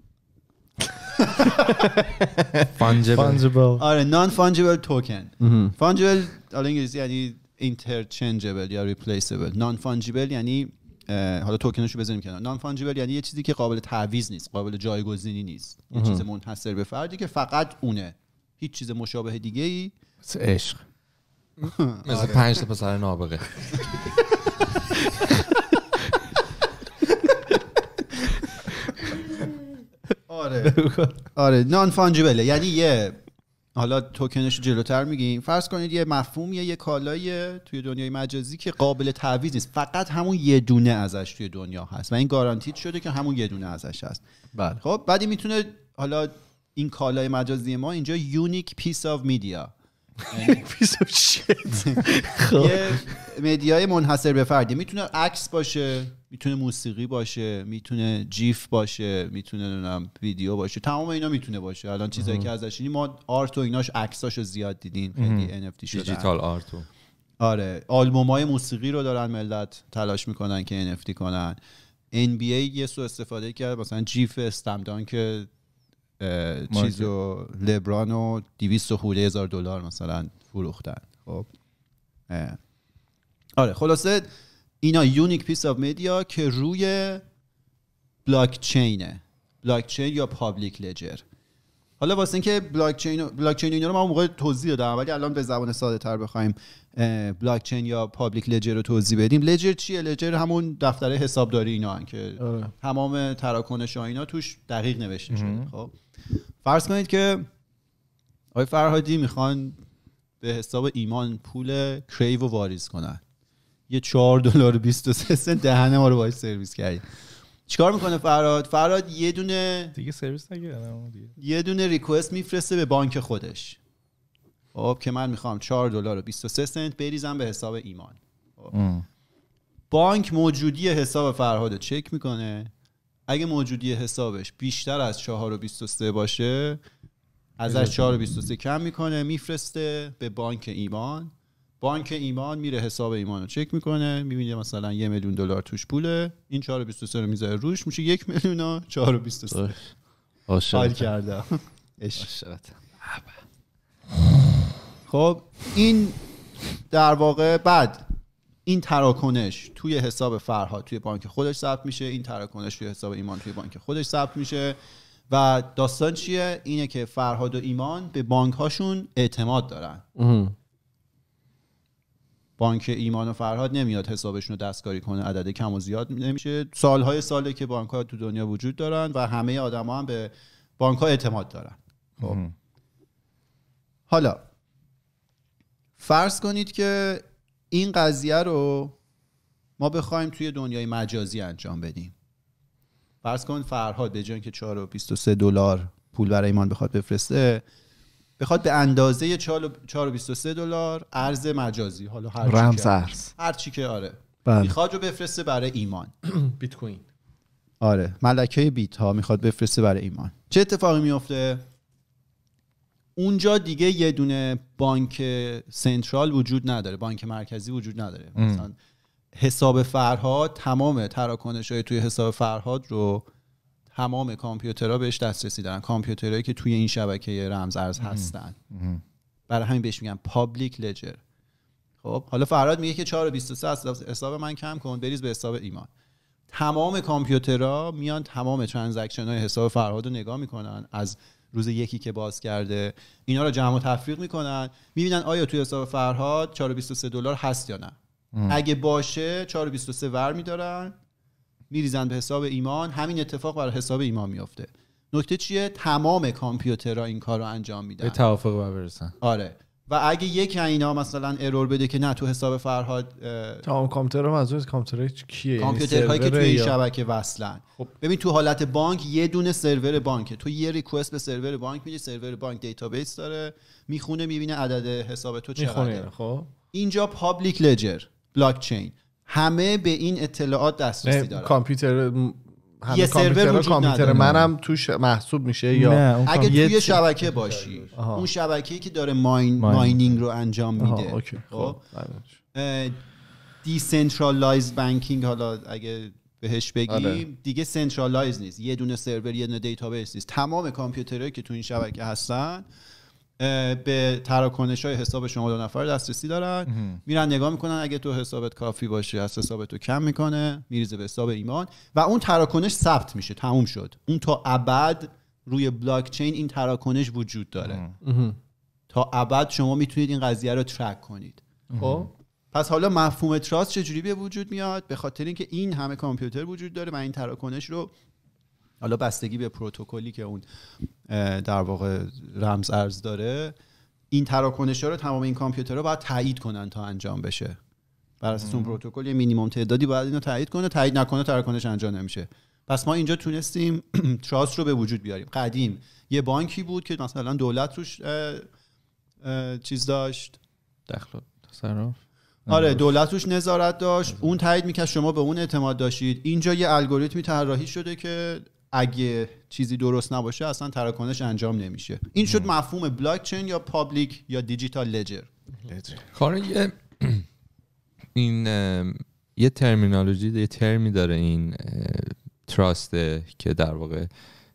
فانجبل. آره نان فانجیبل توکن. فانجیبل حالا انگلیسی یعنی اینترچنجبل یا ریپلیسبل. نان فانجیبل یعنی حالا توکنشو بزنیم کنار. نان فانجیبل یعنی یه چیزی که قابل تعویض نیست، قابل جایگزینی نیست، یه چیز منحصر به فردی که فقط اونه، هیچ چیز مشابه دیگه ای. عشق مثل پنج تا پسر نابغه. آره آره نان فانجیبل یعنی یه، حالا توکنش رو جلوتر میگیم، فرض کنید یه مفهومیه، یه کالاییه توی دنیای مجازی که قابل تعویض نیست، فقط همون یه دونه ازش توی دنیا هست و این گارانتید شده که همون یه دونه ازش هست. بله. خب بعدی میتونه، حالا این کالای مجازی ما اینجا یونیک پیس آف میدیا، پیس آف شیت، یه مدیای منحصر به فردی، میتونه عکس باشه، میتونه موسیقی باشه، میتونه جیف باشه، میتونه نمیدونم ویدیو باشه، تمام اینا میتونه باشه. الان چیزایی که ازش اینی ما آرت و ایناش عکساشو زیاد دیدین، خیلی ان اف تی شده، دیجیتال آرت. آره آلبومای موسیقی رو دارن ملت تلاش میکنن که ان اف تی کنن. ان بی ای یه سو استفاده کرد، مثلا جیف استمدان که چیزو لبران و دویست و خورده هزار دلار مثلا فروختن. خب آره خلاصه اینا یونیک پیس آف مدیا که روی بلاک چینه، بلاک چین یا پابلیک لجر. حالا واسه اینکه بلاک چین بلاک چین اینا رو ما اون موقع توضیح دادم، ولی الان به زبان ساده تر بخوایم بلاک چین یا پابلیک لجر رو توضیح بدیم. لجر چیه؟ لجر همون دفتر حسابداری اینا هن که آه. تمام تراکنش ها اینا توش دقیق نوشته شده. خب فرض کنید که آقای فرهادی میخوان به حساب ایمان پول کریو رو واریز کنن، یه چهار دلار و بیست و سه سنت دهنه ما رو باید سرویس کردیم. چیکار میکنه فرهاد؟ فرهاد یه دونه دیگه سرویس نگیرن دیگه، یه دونه ریکوست میفرسته به بانک خودش. خب که من میخوام چهار دلار و بیست و سه سنت بریزم به حساب ایمان. بانک موجودی حساب فرهاد رو چک میکنه، اگه موجودی حسابش بیشتر از چهار و بیست و سه باشه ازش چهار و بیست و سه کم میکنه، میفرسته به بانک ایمان. بانک ایمان میره حساب ایمان رو چک میکنه، میبینه مثلا یه میلیون دلار توش پوله، این چهار و بیست و سه رو میذاره روش، میشه یک میلیون و چهار و بیست و سه. حال کرده. خب این در واقع بعد این تراکنش توی حساب فرهاد توی بانک خودش ثبت میشه، این تراکنش توی حساب ایمان توی بانک خودش ثبت میشه و داستان چیه؟ اینه که فرهاد و ایمان به بانک هاشون اعتماد دارن. بانک ایمان و فرهاد نمیاد حسابشون رو دستکاری کنه، عدد کم و زیاد نمیشه. سالهای ساله که بانک ها تو دنیا وجود دارن و همه آدم ها هم به بانک ها اعتماد دارن. خب حالا فرض کنید که این قضیه رو ما بخوایم توی دنیای مجازی انجام بدیم. فرض کن فرهاد به جای اینکه چهار و بیست و سه دلار پول برای ایمان بخواد بفرسته، بخواد به اندازه چهار و بیست و سه دلار ارز مجازی، حالا هر رمز ارز، هر چی که آره بله. میخواد رو بفرسته برای ایمان. بیت کوین، آره ملکه بیت ها میخواد بفرسته برای ایمان. چه اتفاقی میفته؟ اونجا دیگه یه دونه بانک سنترال وجود نداره، بانک مرکزی وجود نداره. ام. مثلا حساب فرهاد، تمام تراکنش‌های توی حساب فرهاد رو تمام کامپیوترها بهش دسترسی دارن، کامپیوترهایی که توی این شبکه رمز ارز هستن. برای همین بهش میگن پابلیک لجر. خب حالا فرهاد میگه که چهار و بیست و سه از حساب من کم کن، بریز به حساب ایمان. تمام کامپیوترها میان تمام ترانزکشن های حساب فرهاد رو نگاه میکنن، از روز یکی که باز کرده اینا رو جمع و تفریق میکنن، میبینن آیا توی حساب فرهاد چهار و بیست و سه دلار هست یا نه. ام. اگه باشه چهار و بیست و سه ور میدارن، میریزن به حساب ایمان. همین اتفاق برای حساب ایمان میفته. نکته چیه؟ تمام کامپیوترها این کار رو انجام میدن، به توافق برسن. آره و اگه یک اینا مثلا ارور بده که نه تو حساب فرهاد، تمام کامپیوترها منظور کامپیوترهای کیه؟ کامپیوترهایی که توی این شبکه وصلن. خب. ببین تو حالت بانک یه دونه سرور بانکه، تو یه ریکوست به سرور بانک میدی، سرور بانک دیتابیس داره، میخونه، میبینه عدد حساب تو چقدره. خب اینجا پابلیک لجر، بلاک چین، همه به این اطلاعات دسترسی دارن. کامپیوتر همه کامپیوترها کامپیوتر منم توش محسوب میشه یا اگه توی شبکه باشی آها. اون شبکه‌ای که داره ماین ماینینگ رو انجام میده خب دیسنترالایز بانکینگ حالا اگه بهش بگیم آره. دیگه سنترالایز نیست، یه دونه سرور یه دونه دیتابیس نیست، تمام کامپیوترهایی که تو این شبکه هستن به تراکنش‌های حساب شما دو نفر دسترسی دارن میرن نگاه میکنن، اگه تو حسابت کافی باشه از حسابت رو کم میکنه میریزه به حساب ایمان و اون تراکنش ثبت میشه، تموم شد. اون تا ابد روی بلاک چین این تراکنش وجود داره، تا ابد شما میتونید این قضیه رو ترک کنید. خب پس حالا مفهوم تراست چجوری به وجود میاد؟ به خاطر اینکه این همه کامپیوتر وجود داره و این تراکنش رو حالا بستگی به پروتکلی که اون در واقع رمز ارز داره، این تراکنش‌ها رو تمام این کامپیوترها باید تایید کنن تا انجام بشه. بر اساس اون پروتکل یه مینیمم تعدادی باید اینو تایید کنه، تایید نکنه تراکنش انجام نمیشه. پس ما اینجا تونستیم تراست رو به وجود بیاریم. قدیم یه بانکی بود که مثلا دولت روش اه اه چیز داشت، دخل تصرف، آره دولت روش نظارت داشت، اون تایید میکرد، شما به اون اعتماد داشتید. اینجا یه الگوریتمی طراحی شده که اگه چیزی درست نباشه اصلا تراکنش انجام نمیشه. این شد مفهوم بلاک چین یا پابلیک یا دیجیتال لجر. کار یه این یه ترمینولوژی یه ترمی داره این تراسته که در واقع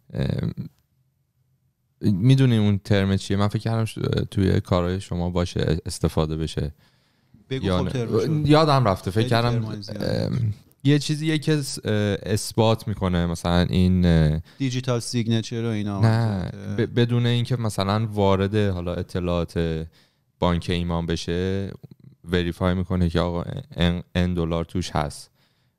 میدونی اون ترم چیه؟ من فکر کردم توی کارهای شما باشه استفاده بشه. بگو خب یادم رفته فکر کردم یه چیزیه که اثبات میکنه مثلا این دیجیتال سیگنچر و اینا، نه ب- بدون اینکه مثلا وارد حالا اطلاعات بانک ایمان بشه وریفای میکنه که آقا ان دلار توش هست.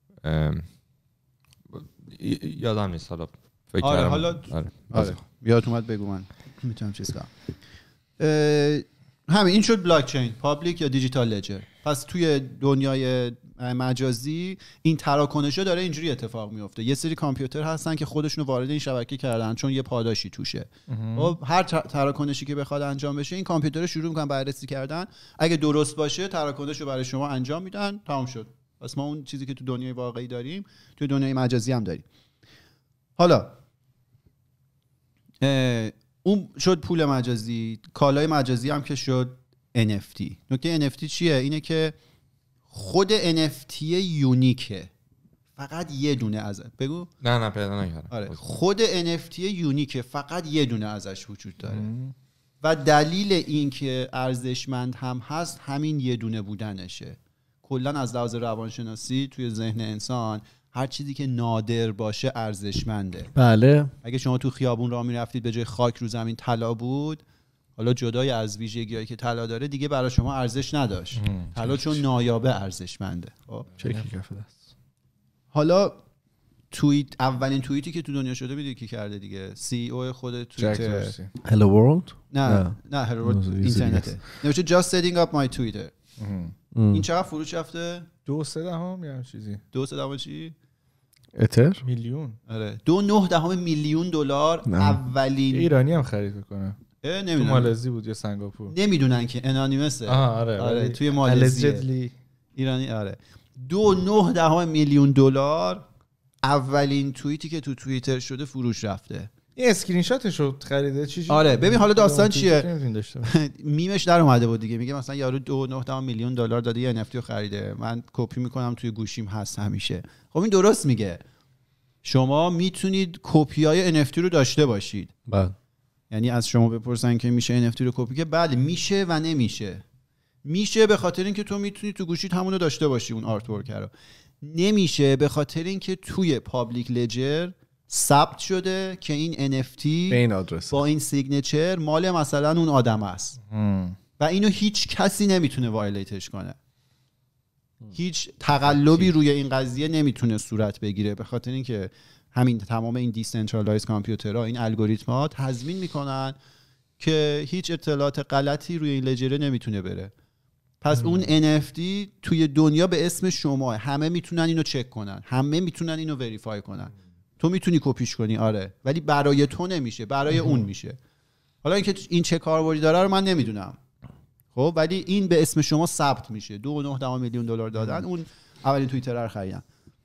یادم نیست حالا فکر آره کردم حالا آره, آره. یادت اومد بگو من میتونم چیز کنم. همین این شد بلاک چین، پابلیک یا دیجیتال لجر. پس توی دنیای مجازی این تراکنش‌ها داره اینجوری اتفاق میفته. یه سری کامپیوتر هستن که خودشونو وارد این شبکه کردن چون یه پاداشی توشه. خب هر تراکنشی که بخواد انجام بشه این کامپیوترها شروع میکنن بررسی کردن، اگه درست باشه تراکنش رو برای شما انجام میدن، تمام شد. پس ما اون چیزی که تو دنیای واقعی داریم توی دنیای مجازی هم داریم. حالا اون شد پول مجازی، کالای مجازی هم که شد ان اف تی. نکته ان اف تی چیه؟ اینه که خود ان اف تی یونیکه، فقط یه دونه ازش. بگو. نه نه پیدا نکردم. آره خود ان اف تی یونیکه، فقط یه دونه ازش وجود داره ام. و دلیل این که ارزشمند هم هست همین یه دونه بودنشه. کلا از لحاظ روانشناسی توی ذهن انسان هر چیزی که نادر باشه ارزشمنده. بله. اگه شما تو خیابون راه میرفتید به جای خاک رو زمین طلا بود، حالا جدای از ویژگی‌هایی که طلا داره دیگه برای شما ارزش نداشت. طلا چون نایابه ارزشمنده. خب چکی کف دست. حالا توییت، اولین توییتی که تو دنیا شده میدونی کی کرده دیگه؟ سی ای او خود توییتر. هلو ورلد؟ نه نه هلو ورلد اینترنت. نوشته just setting up my Twitter. این چقدر فروش رفته؟ دو سه دهم یا چیزی. دو سه دهم چی؟ اتر؟ میلیون. آره. دو نه دهم میلیون دلار اولین. ایرانی هم خرید میکنه. نمیدونم. تو مالزی بود یا سنگاپور. نمیدونن که انانیمسه. آره. آره توی مالزی. ایرانی آره. دو نه دهم میلیون دلار اولین توییتی که تو توییتر شده فروش رفته. این اسکرین شاتشو خریده چی؟ آره ببین حالا داستان چیه؟ میمش در اومده بود دیگه، میگه مثلا یارو دو نه دهم میلیون دلار داده یه ان اف تی رو خریده، من کپی میکنم توی گوشیم هست همیشه. خب این درست میگه. شما میتونید کپیای ان اف تی رو داشته باشید. بله. یعنی از شما بپرسن که میشه ان اف تی رو کپی که بله میشه و نمیشه. میشه به خاطر اینکه تو میتونی تو گوشیت همون رو داشته باشی اون آرت ورک رو. نمیشه به خاطر اینکه توی پابلیک لجر ثبت شده که این ان اف تی به این آدرس با این سیگنچر مال مثلا اون آدم است و اینو هیچ کسی نمیتونه وایلیتش کنه. هیچ تقلبی روی این قضیه نمیتونه صورت بگیره به خاطر اینکه همین تمام این دیسنترالایز کامپیوترها این الگوریتم‌ها تضمین میکنن که هیچ اطلاعات غلطی روی این لجر نمیتونه بره. پس اون ان اف تی توی دنیا به اسم شما، همه میتونن اینو چک کنن، همه میتونن اینو وریفای کنن. تو میتونی کپیش کنی آره، ولی برای تو نمیشه، برای اون میشه. حالا اینکه این چه کاربردی داره رو من نمیدونم. خب ولی این به اسم شما ثبت میشه. دو و نه دهم میلیون دلار دادن، اون اولین توییتر رو خریدن.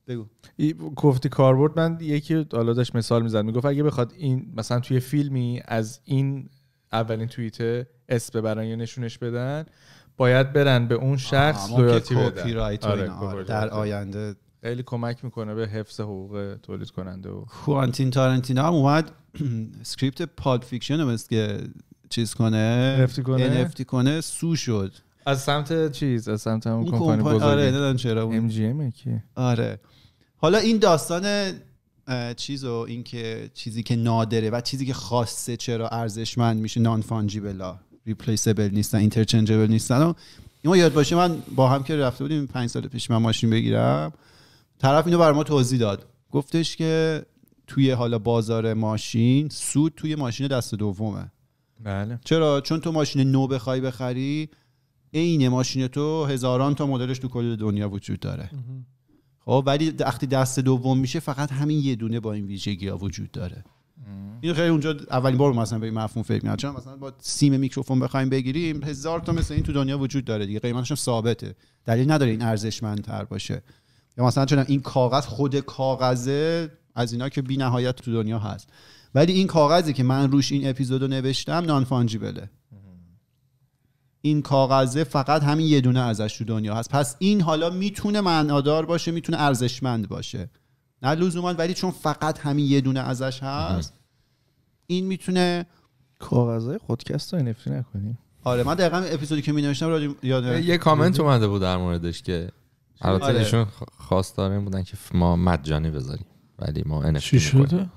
بگو. گفتی کاربرد، من یکی حالا داشت مثال میزد، میگفت اگه بخواد این مثلا توی فیلمی از این اولین توییت اسم ببرن یا نشونش بدن، باید برن به اون شخص لویالتی بدن. آره آره در آینده خیلی کمک میکنه به حفظ حقوق تولید کننده. و کوانتین تارنتینو هم اومد اسکریپت پالپ فیکشن رو مثل که چیز کنه NFT کنه ان اف تی کنه سو شد از سمت چیز، از سمت اون کمپانی بزرگی. آره نمیدونم چرا ام جی ام کی. آره حالا این داستان چیزو، این که چیزی که نادره و چیزی که خاصه چرا ارزشمند میشه، نان فانجیبل، ریپلیسبل نیستن، اینترچنجبل نیستن. اینو یاد باشه، من با هم که رفته بودیم پنج سال پیش من ماشین بگیرم، طرف اینو برام توضیح داد، گفتش که توی حالا بازار ماشین سود توی ماشین دست دومه. بله. چرا؟ چون تو ماشین نو بخوای بخری، عین ماشین تو هزاران تا مدلش تو کل دنیا وجود داره. خب ولی وقتی دست دوم میشه فقط همین یه دونه با این ویژگی‌ها وجود داره. این خیلی اونجا اولین بار مثلا به این مفهوم فکر می‌کردم، چون مثلا با سیم میکروفون بخوایم بگیریم هزار تا مثل این تو دنیا وجود داره دیگه، قیمتش هم ثابته، دلیل نداره این ارزشمندتر باشه. یا مثلا چون این کاغذ، خود کاغذه از اینا که بی نهایت تو دنیا هست، ولی این کاغذی که من روش این اپیزودو نوشتم نان فانجیبله. این کاغذه فقط همین یه دونه ازش تو دنیا هست، پس این حالا میتونه معنادار باشه، میتونه ارزشمند باشه، نه لزوما، ولی چون فقط همین یه دونه ازش هست این میتونه. کاغذهای خودکست رو ان اف تی نکنیم. آره من دقیقاً اپیزودی که می‌نوشتم یاد یه کامنت اومده بود در موردش که البته ایشون خواستار این بودن که ما مجانی بذاریم ولی ما ان اف تی شده؟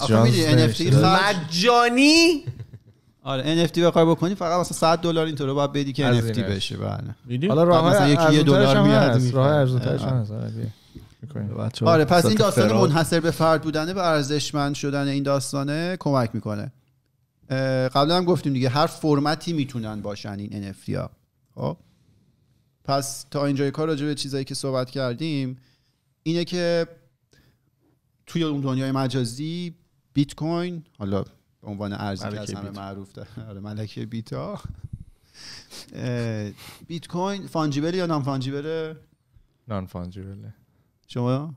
مجانی. آره ان اف تی بخوای بکنی فقط مثلا صد دلار اینطوری باید بدی که ان اف تی بشه. بله حالا راه مثلا یکی یه دلار میاد، راه ارزون‌ترش هست. آره پس این داستان منحصر به فرد بودنه به ارزشمند شدن این داستانه کمک میکنه. قبلا هم گفتیم دیگه هر فرمتی میتونن باشن این ان اف تی ها. خب پس تا اینجای کار راجع به چیزایی که صحبت کردیم اینه که توی اون دنیای مجازی بیت کوین، حالا به عنوان ارزی که از همه معروف داره، آره ملکه بیتا، بیت کوین فانجیبل یا نان فانجیبل؟ نان فانجیبل. شما؟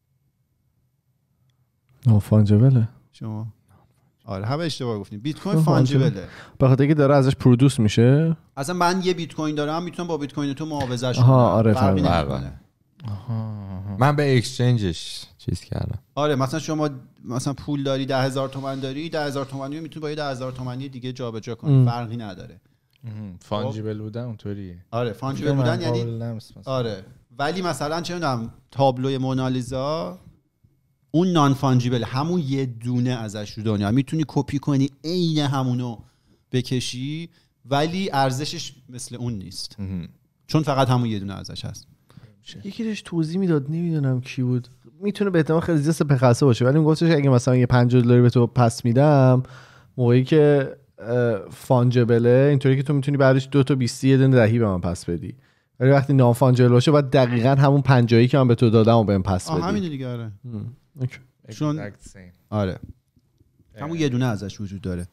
نان فانجیبل. شما؟ آره همه اشتباه گفتیم. بیت کوین فانجیبله به خاطر اینکه داره ازش پرودوس میشه. اصلا من یه بیت کوین دارم میتونم با بیت کوین تو معاوضه‌اش کنم. آره فرق. من به اکسچنجش چیز کردم. آره مثلا شما مثلا پول داری ده هزار تومان داری، ده هزار تومانی میتونی با یه ده هزار تومانی دیگه جابجا کنی، فرقی نداره. فانجیبل بودن اونطوریه. آره فانجیبل بودن یعنی آره، ولی مثلا چه میدونم تابلوی مونالیزا اون نان فانجیبل، همون یه دونه ازش رو دنیا میتونی کپی کنی عین همونو بکشی ولی ارزشش مثل اون نیست چون فقط همون یه دونه ازش هست. یکی داشت توضیح میداد نمیدونم کی بود، میتونه به احتمال خیلی زیاد سپخسته باشه، ولی میگفتش اگه مثلا یه پنجاه دلاری به تو پس میدم موقعی که فانجیبله اینطوری که تو میتونی بعدش دو تا بیست یه دونه دهی به من پس بدی، ولی وقتی نان فانجیبل باشه باید دقیقاً همون پنجاهی که من به تو دادم و بهم پس بدی. همین دیگه. آره چون آره همون یه دونه ازش وجود داره.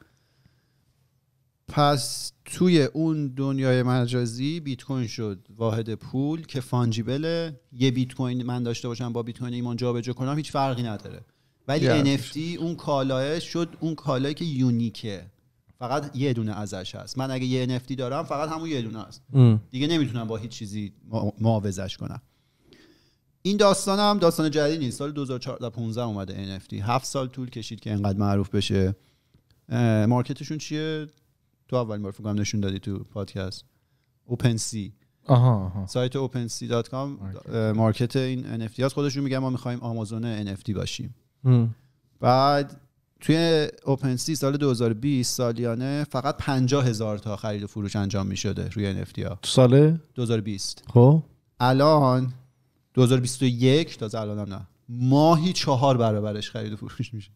پس توی اون دنیای مجازی بیت کوین شد واحد پول که فانجیبله. یه بیت کوین من داشته باشم با بیت کوین ایمان جابجا کنم هیچ فرقی نداره، ولی ان اف تی اون کالاه شد اون کالایی که یونیکه، فقط یه دونه ازش هست. من اگه یه ان اف تی دارم فقط همون یه دونه است دیگه، نمیتونم با هیچ چیزی معاوضش کنم. این داستان هم داستان جدید نیست، سال دو هزار و چهارده پانزده اومده ان اف تی، هفت سال طول کشید که اینقدر معروف بشه. مارکتشون چیه؟ تو اولین بار فکر نشون دادی تو پادکست. اوپن سی. آها آها. سایت اوپن سی دات کام مارکت این ان اف تی هست. خودشون میگن ما میخوایم آمازون ان اف تی باشیم. ام. بعد توی اوپن سی سال دو هزار و بیست سالیانه فقط پنجاه هزار تا خرید و فروش انجام میشده روی ان اف تی ها. تو سال دو هزار و بیست. خب الان دو هزار و بیست و یک تا الان نه ماهی چهار برابرش خرید و فروش میشه.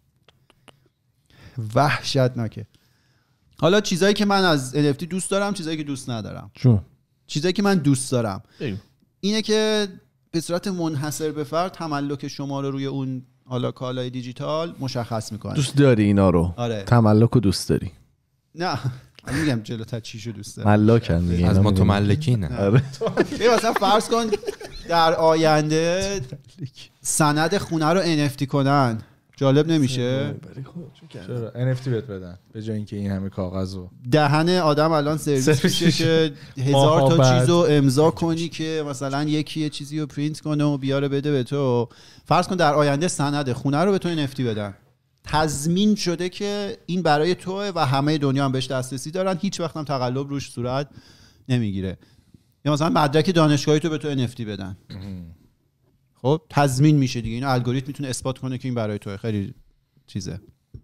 وحشتناکه. حالا چیزایی که من از ان اف تی دوست دارم، چیزایی که دوست ندارم. چون چیزایی که من دوست دارم ای. اینه که به صورت منحصر به فرد تملک شما رو روی اون حالا کالای دیجیتال مشخص میکنه. دوست داری اینا رو؟ آره. تملک رو دوست داری؟ نه میگم جلوتر چیشو دوست دارم. ملاکن دیگه از متملکین. آره. مثلا فرض کن در آینده سند خونه رو ان اف تی کنن جالب نمیشه؟ چرا ان اف تی بهت بدن به جای اینکه این همه کاغذو دهن آدم الان سرویس میشه که هزار تا چیزو امضا کنی که مثلا یکی یه چیزی رو پرینت کنه و بیاره بده به تو. فرض کن در آینده سند خونه رو به تو ان اف تی بدن، تضمین شده که این برای توه و همه دنیا هم بهش دسترسی دارن، هیچ وقت هم تقلب روش صورت نمیگیره. یا مثلا مدرک دانشگاهی تو به تو ان اف تی بدن، خب تضمین میشه دیگه، این الگوریتم میتونه اثبات کنه که این برای توه. خیلی چیزه.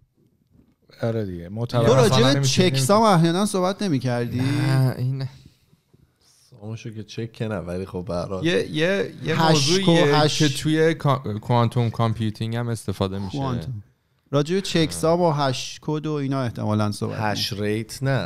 آره دیگه تو راجع به چکسام احیانا صحبت نمی‌کردی؟ نه این سامشو که چک کنه ولی خب برات یه یه یه موضوعیه که توی کوانتوم کامپیوتینگ هم استفاده میشه. کوانتوم. راجع به چکسام و هش کد و اینا احتمالاً صحبت. هش ریت نه.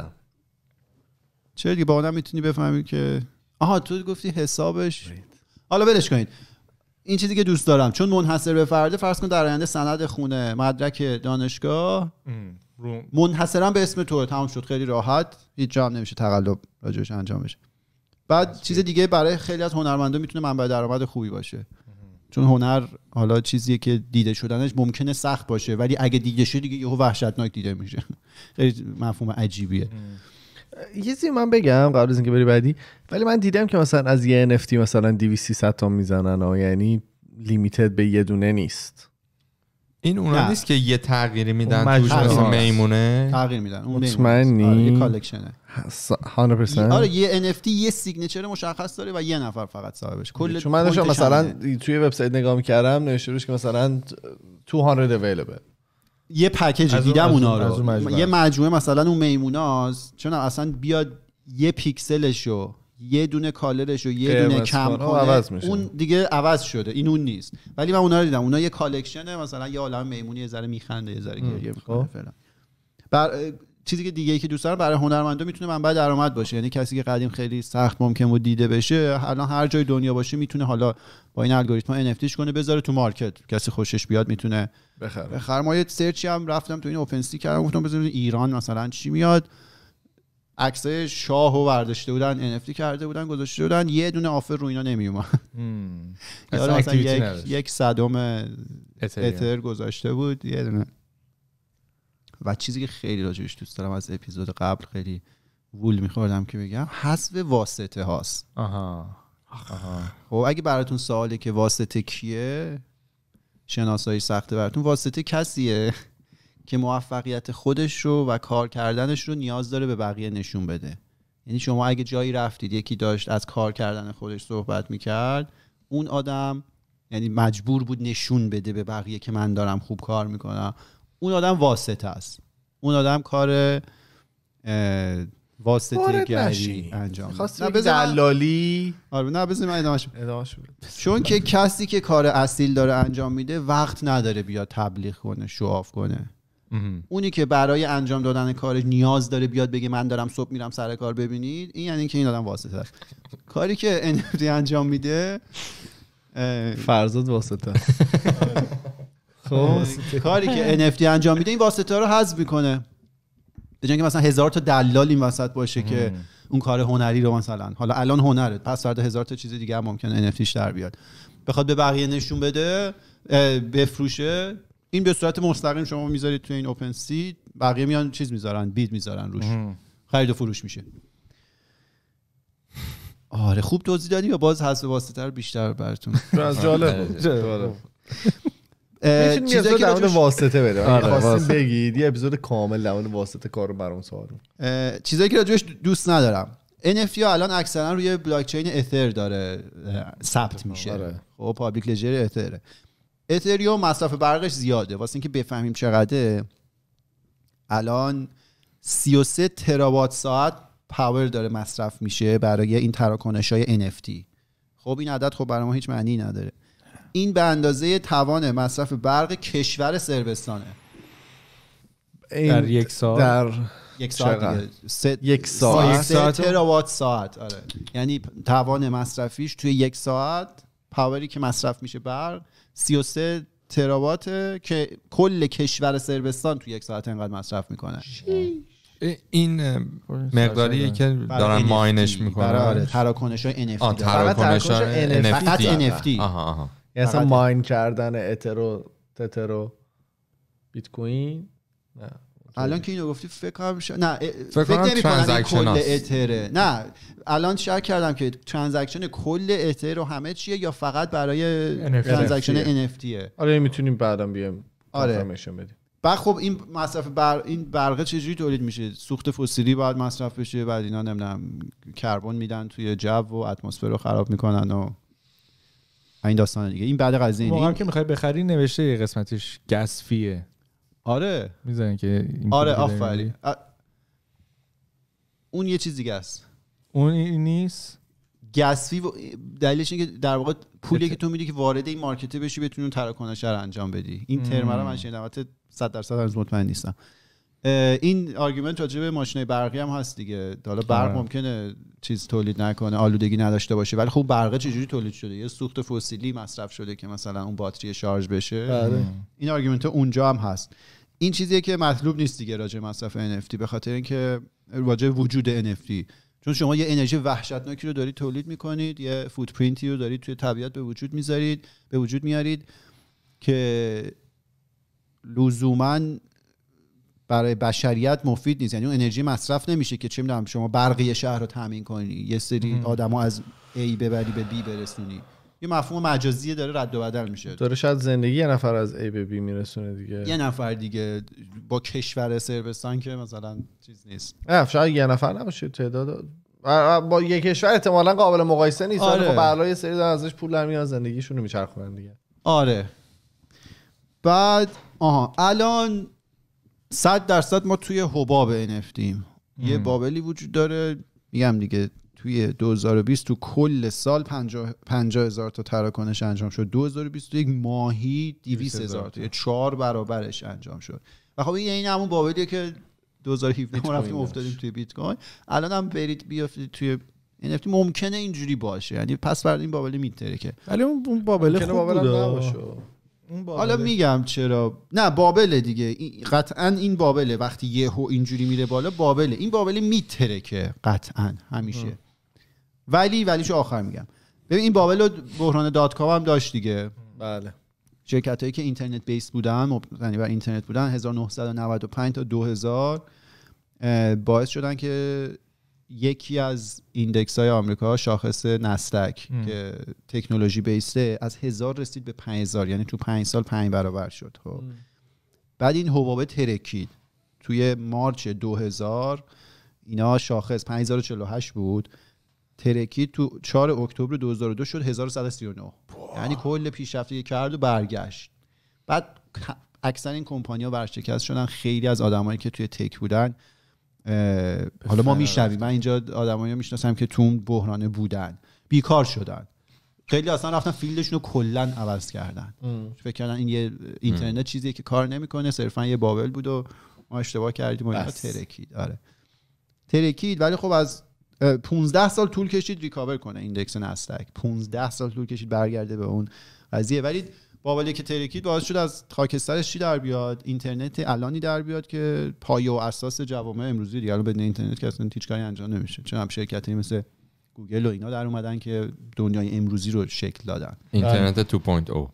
چرا دیگه با اونم میتونی بفهمی که آها تو گفتی حسابش. حالا ولش کنید. این چیزی که دوست دارم چون منحصر به فرده، فرض کن در آینده سند خونه، مدرک دانشگاه منحصرا به اسم تو، تمام شد، خیلی راحت، هیچ جا هم نمیشه تقلب راجعش انجام بشه. بعد چیز دیگه برای خیلی از هنرمندا میتونه منبع درآمد خوبی باشه، چون هنر حالا چیزیه که دیده شدنش ممکنه سخت باشه ولی اگه دیده شه دیگه یهو وحشتناک دیده میشه. خیلی مفهوم عجیبیه. یه چیزی من بگم قبل از اینکه بری بعدی، ولی من دیدم که مثلا از یه ان اف تی مثلا دویست سیصد تا میزنن ها، یعنی لیمیتد به یه دونه نیست. این اونا نیست که یه تغییری میدن توش مثل میمونه تغییر میدن اون مطمئنی؟ آره یه کالکشنه صد درصد. آره یه ان اف تی یه سیگنچر مشخص داره و یه نفر فقط صاحبش. کل چون من داشتم مثلا توی وبسایت نگاه میکردم نوشته روش که مثلا دویست اویلیبل، یه پکیج دیدم اونا رو، یه مجموعه مثلا اون میموناست، چون اصلا بیاد یه پیکسلشو یه دونه کالرشو یه دونه کم کنه اون دیگه عوض شده، این اون نیست. ولی من اونا رو دیدم، اونا یه کالکشنه، مثلا یه عالم میمونی یه ذره میخنده یه ذره گریه میکنه فعلا. بر چیزی که دیگه ای که دوست دارم برای هنرمندا میتونه منبع درآمد باشه، یعنی کسی که قدیم خیلی سخت ممکن بود دیده بشه الان هر جای دنیا باشه میتونه حالا با این الگوریتم ان اف تیش کنه بذاره تو مارکت، کسی خوشش بیاد میتونه بخره. بخره. ما یه سرچی هم رفتم تو این اوپن سی کردم، گفتم بذارید ایران مثلا چی میاد، عکسای شاهو برداشته بودن ان اف تی کرده بودن گذاشته بودن، یه دونه آفر رو اینا نمیومد. مثلا مثلا یک یک صدم اتر گذاشته بود یه دونه. و چیزی که خیلی راجعش دوست دارم از اپیزود قبل خیلی وول میخوردم که بگم، حذف واسطه هاست. آها آها. خب اگه براتون سواله که واسطه کیه، شناسایی سخته براتون، واسطه کسیه که موفقیت خودش رو و کار کردنش رو نیاز داره به بقیه نشون بده. یعنی شما اگه جایی رفتید یکی داشت از کار کردن خودش صحبت میکرد، اون آدم یعنی مجبور بود نشون بده به بقیه که من دارم خوب کار میکنم، اون آدم واسطه است. اون آدم کار واسطه گری انجام میده. نه دلالی. آره نه بذار من ادامهش چون که کسی که کار اصیل داره انجام میده وقت نداره بیاد تبلیغ کنه، شواف کنه. اونی که برای انجام دادن کارش نیاز داره بیاد بگه من دارم صبح میرم سر کار ببینید، این یعنی که این آدم واسطه است. کاری که ان اف تی انجام میده فرزاد واسطه. خب کاری که ان اف تی انجام میده این واسطه رو حذف میکنه. به جای اینکه مثلا هزار تا دلال این وسط باشه که اون کار هنری رو مثلا حالا الان هنره پس فردا هزار تا چیز دیگه هم ممکنه ان اف تیش در بیاد بخواد به بقیه نشون بده بفروشه، این به صورت مستقیم شما میذارید تو این اوپن سی، بقیه میان چیز میذارن، بید میذارن روش، خرید و فروش میشه. آره خوب توضیح دادی یا باز حذف واسطه رو بیشتر براتون جالب جالب چیزی که در واسطه بده اگه خواستین بگید یه اپیزود کامل در مورد واسطه کارو برام سوال. چیزایی که راجعش دوست ندارم، ان اف تی ها الان اکثرا روی بلاک چین اتر داره ثبت میشه. خب پابلیک لژر اتر، اتریوم مصرف برقش زیاده، واسه اینکه بفهمیم چقدره الان سی و سه تراوات ساعت پاور داره مصرف میشه برای این تراکنش‌های ان اف تی. خب این عدد خب برای ما هیچ معنی نداره. این به اندازه توان مصرف برق کشور صربستانه در یک ساعت. در یک ساعت دیگه. ست... یک ساعت سه تراوات ساعت. آره یعنی توان مصرفیش توی یک ساعت، پاوری که مصرف میشه برق سی و سه تراوات که کل کشور صربستان توی یک ساعت اینقدر مصرف میکنه. این مقداریه که دارن ماینش میکنن برای تراکنش های ان اف تی تراکنش های فقط ان اف تی آها آها مثلا ماین کردن اترو تترو بیت کوین. نه الان که اینو گفتی فکر کنم ش... نه فکر کنم ترانزکشن کل اتره. نه الان شک کردم که ترانزکشن کل اتر رو همه چیه یا فقط برای ترانزکشن ان اف تیه. آره میتونیم بعداً بیام کانفرمیشن بدیم. بعد خب این مصرف بر این برقه چجوری تولید میشه؟ سوخت فسیلی باید مصرف بشه، بعد اینا نمیدونم کربن میدن توی جو و اتمسفر رو خراب میکنن و این داستان دیگه. این بعد قضیه موقعی که میخوای بخری نوشته یه قسمتش گس فیه. آره میذارن که آره آفرین ا... اون یه چیز دیگه است. اون این نیست گس فی و... دلیلش اینه که در واقع پولی که تو میدی که وارد این مارکت بشی بتونی اون تراکنش رو انجام بدی. این ترم رو من شنیدم، البته صد درصد از مطمئن نیستم. این آرگومنت راجع به ماشینای برقی هم هست دیگه. حالا برق آه. ممکنه چیز تولید نکنه، آلودگی نداشته باشه، ولی خب برق چجوری تولید شده؟ یه سوخت فسیلی مصرف شده که مثلا اون باتری شارژ بشه. بله. این آرگومنت اونجا هم هست. این چیزیه که مطلوب نیست دیگه راجع به مصرف ان اف تی، به خاطر اینکه راجع به وجود ان اف تی، چون شما یه انرژی وحشتناکی رو دارید تولید میکنید، یه فوتپرینتی رو دارید توی طبیعت به وجود میذارید به وجود میارید که لزوماً برای بشریت مفید نیست. یعنی اون انرژی مصرف نمیشه که چه میدونم شما برقی شهر رو تامین کنی، یه سری آدمو از A ببری به B برسونی. یه مفهوم مجازی داره رد و بدل میشه. داره شاید زندگی یه نفر از A به B میرسونه دیگه. یه نفر دیگه با کشور صربستان که مثلا چیز نیست. نه شاید یه نفر نباشه، تعداد با یک کشور احتمالاً قابل مقایسه نیست. آره. خب بالا یه سری دارن ازش پول در میاد زندگیشون رو میچرخونن دیگه. آره. بعد آها الان صد درصد ما توی حباب ان اف تیم. یه بابلی وجود داره، میگم دیگه توی دو هزار و بیست تو کل سال پنجاه هزار تا تراکنش انجام شد. دو هزار و بیست و یک ماهی دویست هزار تا، یه چهار برابرش انجام شد. و خب این این همون بابلیه که دو هزار و هفده ما رفتیم افتادیم توی بیت کوین. الان هم برید بیافتید توی ان اف تی ممکنه اینجوری باشه، یعنی پس فردا این بابل میتره که ولی اون بابل خوب بود. حالا میگم چرا نه بابل دیگه، قطعا این بابله. وقتی یهو اینجوری میره بالا بابله، این بابل میتره که قطعا همیشه. ام. ولی ولیشو آخر میگم. ببین این بابل بحران دات کام هم داشت دیگه. بله. شرکتایی که اینترنت بیس بودن، یعنی بر اینترنت بودن، هزار و نهصد و نود و پنج تا دو هزار باعث شدن که یکی از ایندکس های آمریکا، شاخص نسدک که تکنولوژی بیسته، از هزار رسید به پنج هزار، یعنی تو پنج سال پنج برابر شد. خب بعد این حبابه ترکید توی مارچ دو هزار، اینا شاخص پنج هزار و چهل و هشت بود، ترکید تو چهارم اکتبر دو هزار و دو شد هزار و صد و سی و نه. یعنی کل پیشرفتی کرد و برگشت. بعد اکثر این کمپانی‌ها ورشکست شدن. خیلی از آدمایی که توی تک بودن، حالا ما میشنویم، من اینجا آدمایی رو میشناسم که تو اون بحرانه بودن، بیکار شدن. خیلی اصلا رفتن فیلدشون رو کلا عوض کردن. فکر کردن این یه اینترنت ام. چیزیه که کار نمیکنه، صرفا یه بابل بود و ما اشتباه کردیم و اینا ترکید. آره ترکید. ولی خب از پانزده سال طول کشید ریکاور کنه ایندکس نسدک. پانزده سال طول کشید برگرده به اون قضیه. ولی بابلی که ترکید باعث شد از خاکسترش چی در بیاد؟ اینترنت الانی در بیاد که پایه و اساس جوامع امروزی دیگه. الان بدون اینترنت که اصلا هیچ کاری انجام نمیشه. چون هم شرکتی مثل گوگل و اینا در اومدن که دنیای امروزی رو شکل دادن. اینترنت دو پوینت او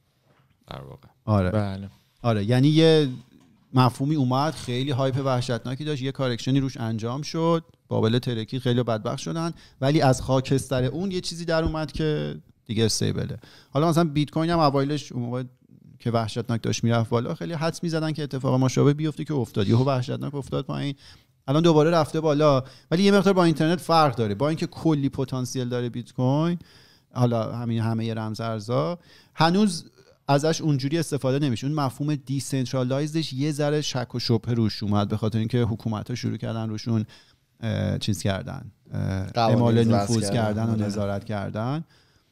در واقع. آره. بله. آره یعنی یه مفهومی اومد، خیلی هایپ وحشتناکی داشت، یه کارکشنی روش انجام شد، بابل ترکید، خیلی بدبخت شدن. ولی از خاکستر اون یه چیزی در اومد که دیگه استیبله. حالا مثلا بیت کوین هم اوایلش اون موقع که وحشتناک داشت میرفت بالا، خیلی حدس میزدن که اتفاق مشابه بیفته که افتاد. یهو وحشتناک افتاد پایین، الان دوباره رفته بالا. ولی یه مقدار با اینترنت فرق داره. با اینکه کلی پتانسیل داره بیت کوین، حالا همین همه رمز ارزها، هنوز ازش اونجوری استفاده نمیشه. اون مفهوم دیسنترالایزدش یه ذره شک و شبهه روش اومد، به خاطر اینکه حکومت‌ها شروع کردن روشون چیز کردن، اعمال نفوذ کردن و نظارت کردن.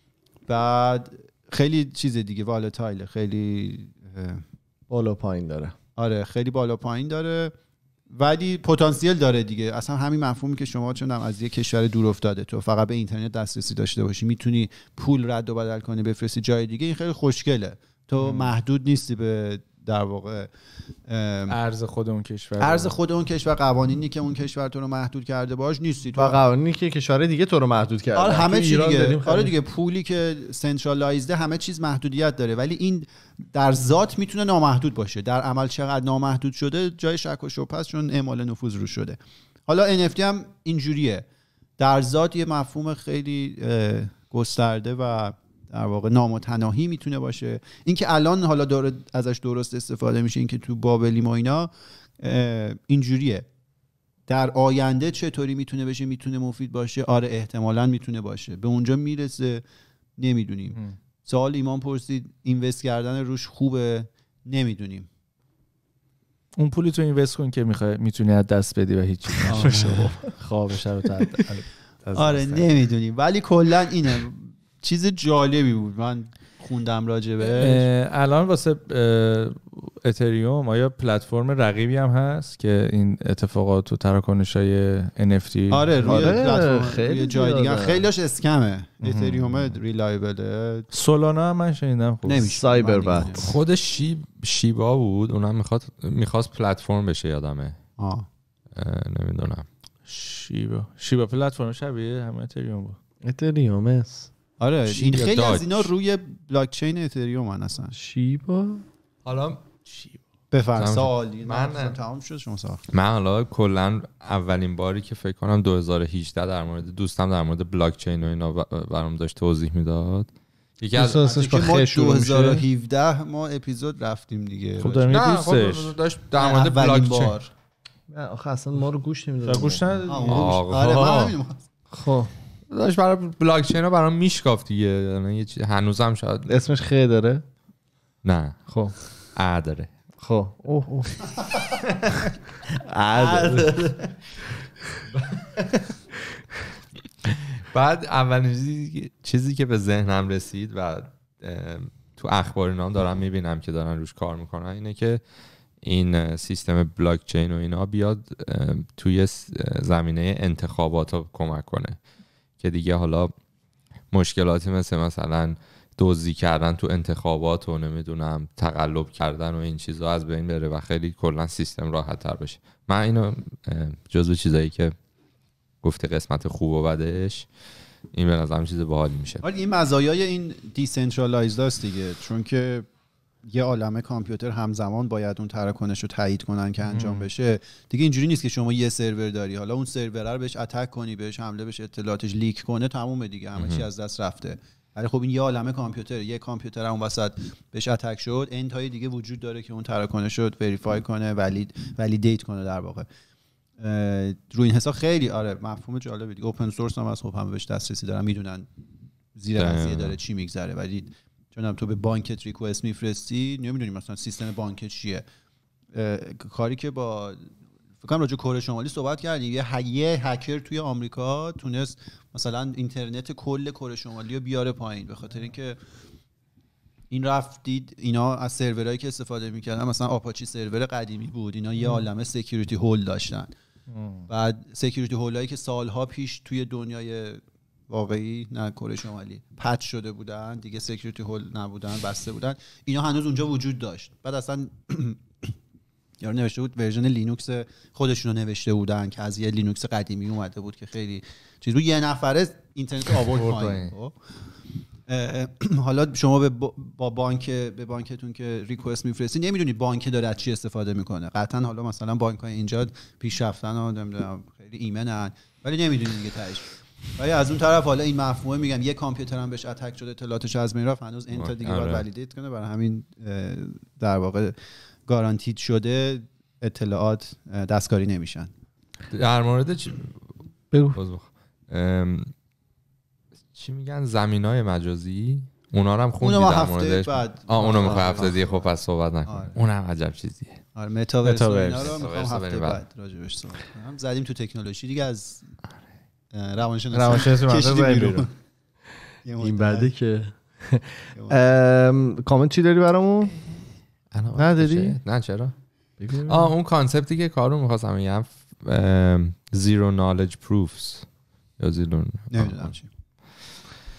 بعد خیلی چیز دیگه والتایل، خیلی بالا پایین داره. آره خیلی بالا پایین داره، ولی پتانسیل داره دیگه. اصلا همین مفهومی که شما چون از یه کشور دور افتاده تو فقط به اینترنت دسترسی داشته باشی، میتونی پول رد و بدل کنی بفرستی جای دیگه، این خیلی خوشگله. تو ام. محدود نیستی به در واقع ارز خود اون کشور ارز خود اون کشور، قوانینی که اون کشور تو رو محدود کرده باش نیستی تو، و قوانینی که کشور دیگه تو رو محدود کرده. آره همه چی دیگه. آره دیگه پولی که سنترالایزده همه چیز محدودیت داره، ولی این در ذات میتونه نامحدود باشه. در عمل چقدر نامحدود شده جای شک و شبهه است، چون اعمال نفوذ روش شده. حالا ان اف تی هم اینجوریه، در ذات یه مفهوم خیلی گسترده و در واقع نامتناهی میتونه باشه. اینکه الان حالا داره ازش درست استفاده میشه، اینکه تو بابلیم و اینا اینجوریه، در آینده چطوری میتونه بشه، میتونه مفید باشه، آره احتمالاً میتونه باشه، به اونجا میرسه نمیدونیم. سوال ایمان پرسید اینوست کردن روش خوبه، نمیدونیم. اون پولی تو اینوست کن که میخوای میتونی از دست بدی و هیچ چیزی خوابش رو تا آره نمیدونیم، ولی کلا اینه چیز جالبی بود، من خوندم راجبه. الان واسه اتریوم آیا پلتفرم رقیبی هم هست که این اتفاقات و تراکنش‌های ان اف تی؟ آره روی آره پلتفرم خیلی جای دیگه خیلیش اسکمه. اتریوم ریلایبله، سولانا هم من شنیدم خوب نمیشه. سایبر بت خود شیب شیبا بود، اونم میخواد میخواست پلتفرم بشه یادمه. آه نمیدونم. شیبا شیبا پلتفرم شبیه همه اتریوم بود. اتریوم است. آره این خیلی از اینا روی بلاک چین اتریوم ان اصلا. شیبا حالا بفرم سوالی من تمام شد شما سوال. من حالا کلا اولین باری که فکر کنم دو هزار و هجده در مورد دوستم در مورد بلاک چین و اینا برام داشت توضیح میداد. یکی از که ما دو هزار و هفده ما اپیزود رفتیم دیگه. خب داریم دوستش داشت در مورد بلاک چین. نه آخه اصلا ما رو گوش نمیداد. گوش نداد. آره من همین. خب داشت برای بلاک چین ها برام میشکافت دیگه، یعنی یه چیز هنوزم شاید اسمش خ داره. نه خب ا داره. خب اوه اوه ا بعد اولین چیزی چیزی که به ذهنم رسید و تو اخبار اینا هم دارم میبینم که دارن روش کار میکنن اینه که این سیستم بلاک چین و اینا بیاد توی زمینه انتخابات رو کمک کنه که دیگه حالا مشکلاتی مثل مثلا دزدی کردن تو انتخابات و نمیدونم تقلب کردن و این چیزا از بین بره و خیلی کلا سیستم راحت تر بشه. من اینو جزو چیزایی که گفته قسمت خوب و بدش این به نظرم چیز باحالی میشه. ولی این مزایای این دیسنترالایزد است دیگه، چون که یه عالمه کامپیوتر همزمان باید اون تراکنش رو تایید کنن که انجام بشه. دیگه اینجوری نیست که شما یه سرور داری، حالا اون سرور رو بهش اتک کنی، بهش حمله بشه، اطلاعاتش لیک کنه، تمومه دیگه، همه چی از دست رفته. ولی خب این یه عالمه کامپیوتر، یه کامپیوتر اون وسط بهش اتک شد، انتهای دیگه وجود داره که اون تراکنش رو وریفای کنه، ولید ولیدیت کنه در واقع. روی این حساب خیلی آره مفهوم جالبه دیگه. اوپن سورس هم از خب همه بهش دسترسی دارن، میدونن زیر قضیه داره چی میگذره. ولی چون تو به بانکت ریکوست میفرستی نمیدونی مثلا سیستم بانکت چیه. کاری که با فکر کنم راجع کره شمالی صحبت کردیم، یه یه هکر توی آمریکا تونست مثلا اینترنت کل کره شمالی رو بیاره پایین، به خاطر اینکه این رفتید اینا از سرورایی که استفاده میکردن مثلا آپاچی سرور قدیمی بود، اینا یه عالمه سکیوریتی هول داشتن. بعد سکیوریتی هولایی که سالها پیش توی دنیای واقعی نه کره شمالی پچ شده بودن دیگه، سکیوریتی هول نبودن، بسته بودن، اینا هنوز اونجا وجود داشت. بعد اصلا یارو نوشته بود ورژن لینوکس خودشونو نوشته بودن که از یه لینوکس قدیمی اومده بود که خیلی چیز بود، یه نفره اینترنت آورد پایین. حالا شما به با بانک به بانکتون که ریکوست میفرستی نمیدونی بانک داره از چی استفاده میکنه. قطعا حالا مثلا بانک‌های اینجا پیشرفتن و نمیدونم خیلی ایمنن، ولی نمیدونی دیگه تهش. ولی از اون طرف حالا این مفهومه میگم یه کامپیوتر هم بهش اتک شده، اطلاعاتش از بین رفت، هنوز انت دیگه باید ولیدیت کنه، برای همین در واقع گارانتید شده اطلاعات دستکاری نمیشن. در مورد چی بگو چی میگن زمینای مجازی اونا رو هم خوندی در موردش؟ آه اونو میخوای هفته دیگه. خب پس صحبت نکن. آره. اونم عجب چیزیه. آره متاورس اینا رو میخوام هفته بعد راجعش صحبت کنم. زدیم تو تکنولوژی دیگه، از روانشناسی روانشناسی مثلا بیرون. این بعده که کامنت چی داری برامون؟ نداری؟ نه چرا؟ آه اون کانسپتی که کارو می‌خواستم بگم زیرو نالج پروفز یا زیرو نمیدونم چی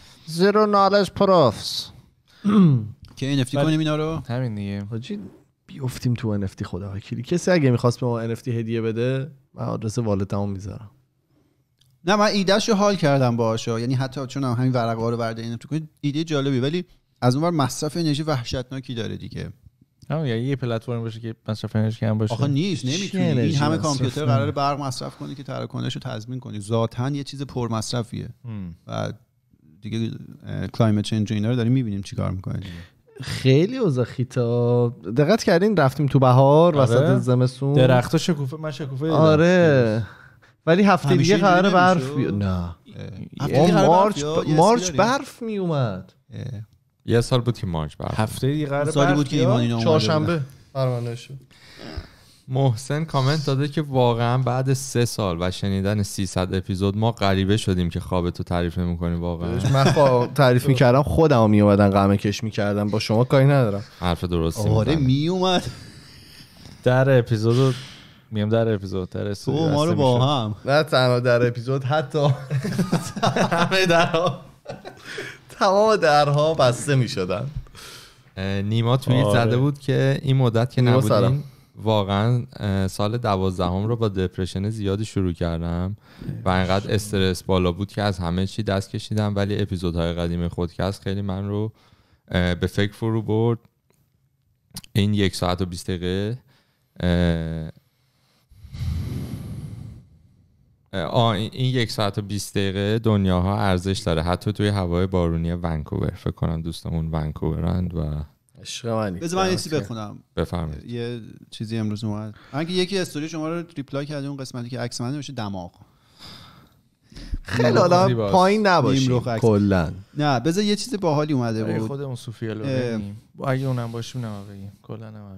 زیرو نالج پروفز که ان اف تی کنیم اینا رو. همین دیگه حاجی بیافتیم تو ان اف تی خدا وکیلی. کسی اگه میخواست به ما ان اف تی هدیه بده من آدرس والتمو میذارم. نه من ایدهشو حال کردم باهاشو، یعنی حتی چون هم همین ورقه ها رو ورده این تو کنید ایده جالبی، ولی از اونور مصرف انرژی وحشتناکی داره دیگه. همون یعنی یه پلتفرم باشه که مصرف انرژی کم باشه. آخه نیست، نمیتونی این همه کامپیوتر قراره برق مصرف کنی که تراکنشو تضمین کنی. ذاتاً یه چیز پر مصرفیه و دیگه کلایمت چنج اینا رو داریم میبینیم چیکار میکنه دیگه. خیلی اوضاع خیتا. دقت کردین رفتیم تو بهار آره. وسط زمستون درختا شکوفه، من شکوفه دیدم. آره ولی هفته دیگه قراره برف بیا... نه مارچ مارچ برف می اومد. یه سال بود که مارچ برف. هفته دیگه قراره سالی بود که ایمان اینا اومد. چهارشنبه پروانه شد. محسن کامنت داده که واقعا بعد سه سال و شنیدن سیصد اپیزود ما غریبه شدیم که خوابتو تعریف نمی‌کنی. واقعا من خواب تعریف می‌کردم خودمو میومدن قمه کش می‌کردم، با شما کاری ندارم. حرف درستی. آره میومد در اپیزودو میام در اپیزود در استودیو تو ما رو با هم نه تنها در اپیزود، حتی همه درها تمام درها بسته می‌شدن. نیما توییت آره. زده بود که این مدت که نبودین واقعا سال دوازدهم رو با دپرشن زیادی شروع کردم و اینقدر استرس بالا بود که از همه چی دست کشیدم، ولی اپیزودهای قدیم خودکست خیلی من رو به فکر فرو برد. این یک ساعت و بیست دقیقه آه این یک ساعت و بیست دقیقه دنیاها ارزش داره، حتی توی هوای بارونی ونکوور. فکر کنم دوستمون ونکوورند و عشق منی. بذار من یه چیزی بخونم. بفرمایید. یه چیزی امروز اومد. من که یکی استوری شما رو ریپلای کرده اون قسمتی که عکس من نمیشه دماغ. خیلی حالا پایین نباشیم کلا. نه بذار یه چیز باحالی اومده بود. خودمون صوفیالو بگیم. اگه اونم باشیم نما بگیم. کلا نما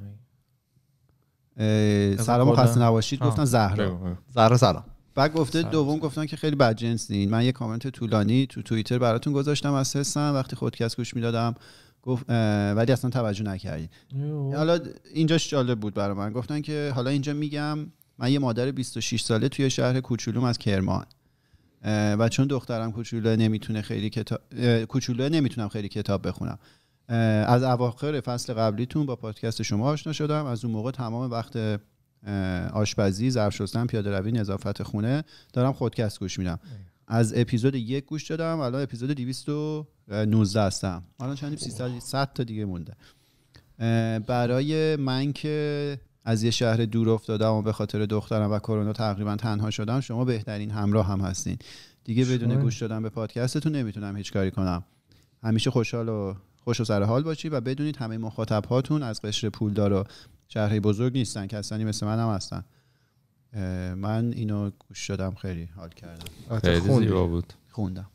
بگیم. سلام و خسته نباشید گفتن زهرا. زهرا سلام. بعد گفته دوم گفتن که خیلی بدجنسین. من یه کامنت طولانی تو توییتر براتون گذاشتم از حسن وقتی خودکست گوش میدادم، گفت ولی اصلا توجه نکردی. حالا اینجاش جالب بود برای من. گفتن که حالا اینجا میگم من یه مادر بیست و شش ساله توی شهر کوچولوم از کرمان و چون دخترم کوچولو نمیتونه خیلی کتاب کوچولو نمیتونم خیلی کتاب بخونم. از اواخر فصل قبلیتون با پادکست شما آشنا شدم. از اون موقع تمام وقت آشپزی، ظرف شستن، پیاده روی، نظافت خونه دارم خودکست گوش میدم. از اپیزود یک گوش دادم، الان اپیزود دویست و نوزده هستم. الان چندیم سیصد تا دیگه مونده. برای من که از یه شهر دور افتادم و به خاطر دخترم و کرونا تقریبا تنها شدم، شما بهترین همراه هم هستین. دیگه بدون گوش دادن به پادکستتون نمیتونم هیچ کاری کنم. همیشه خوشحال و خوش و سر حال باشی و بدونید همه مخاطب هاتون از قشر پولدار و شهرهای بزرگ نیستن، کسانی مثل من هم هستن. من اینو گوش دادم، خیلی حال کردم. خیلی زیبا بود. خوندم.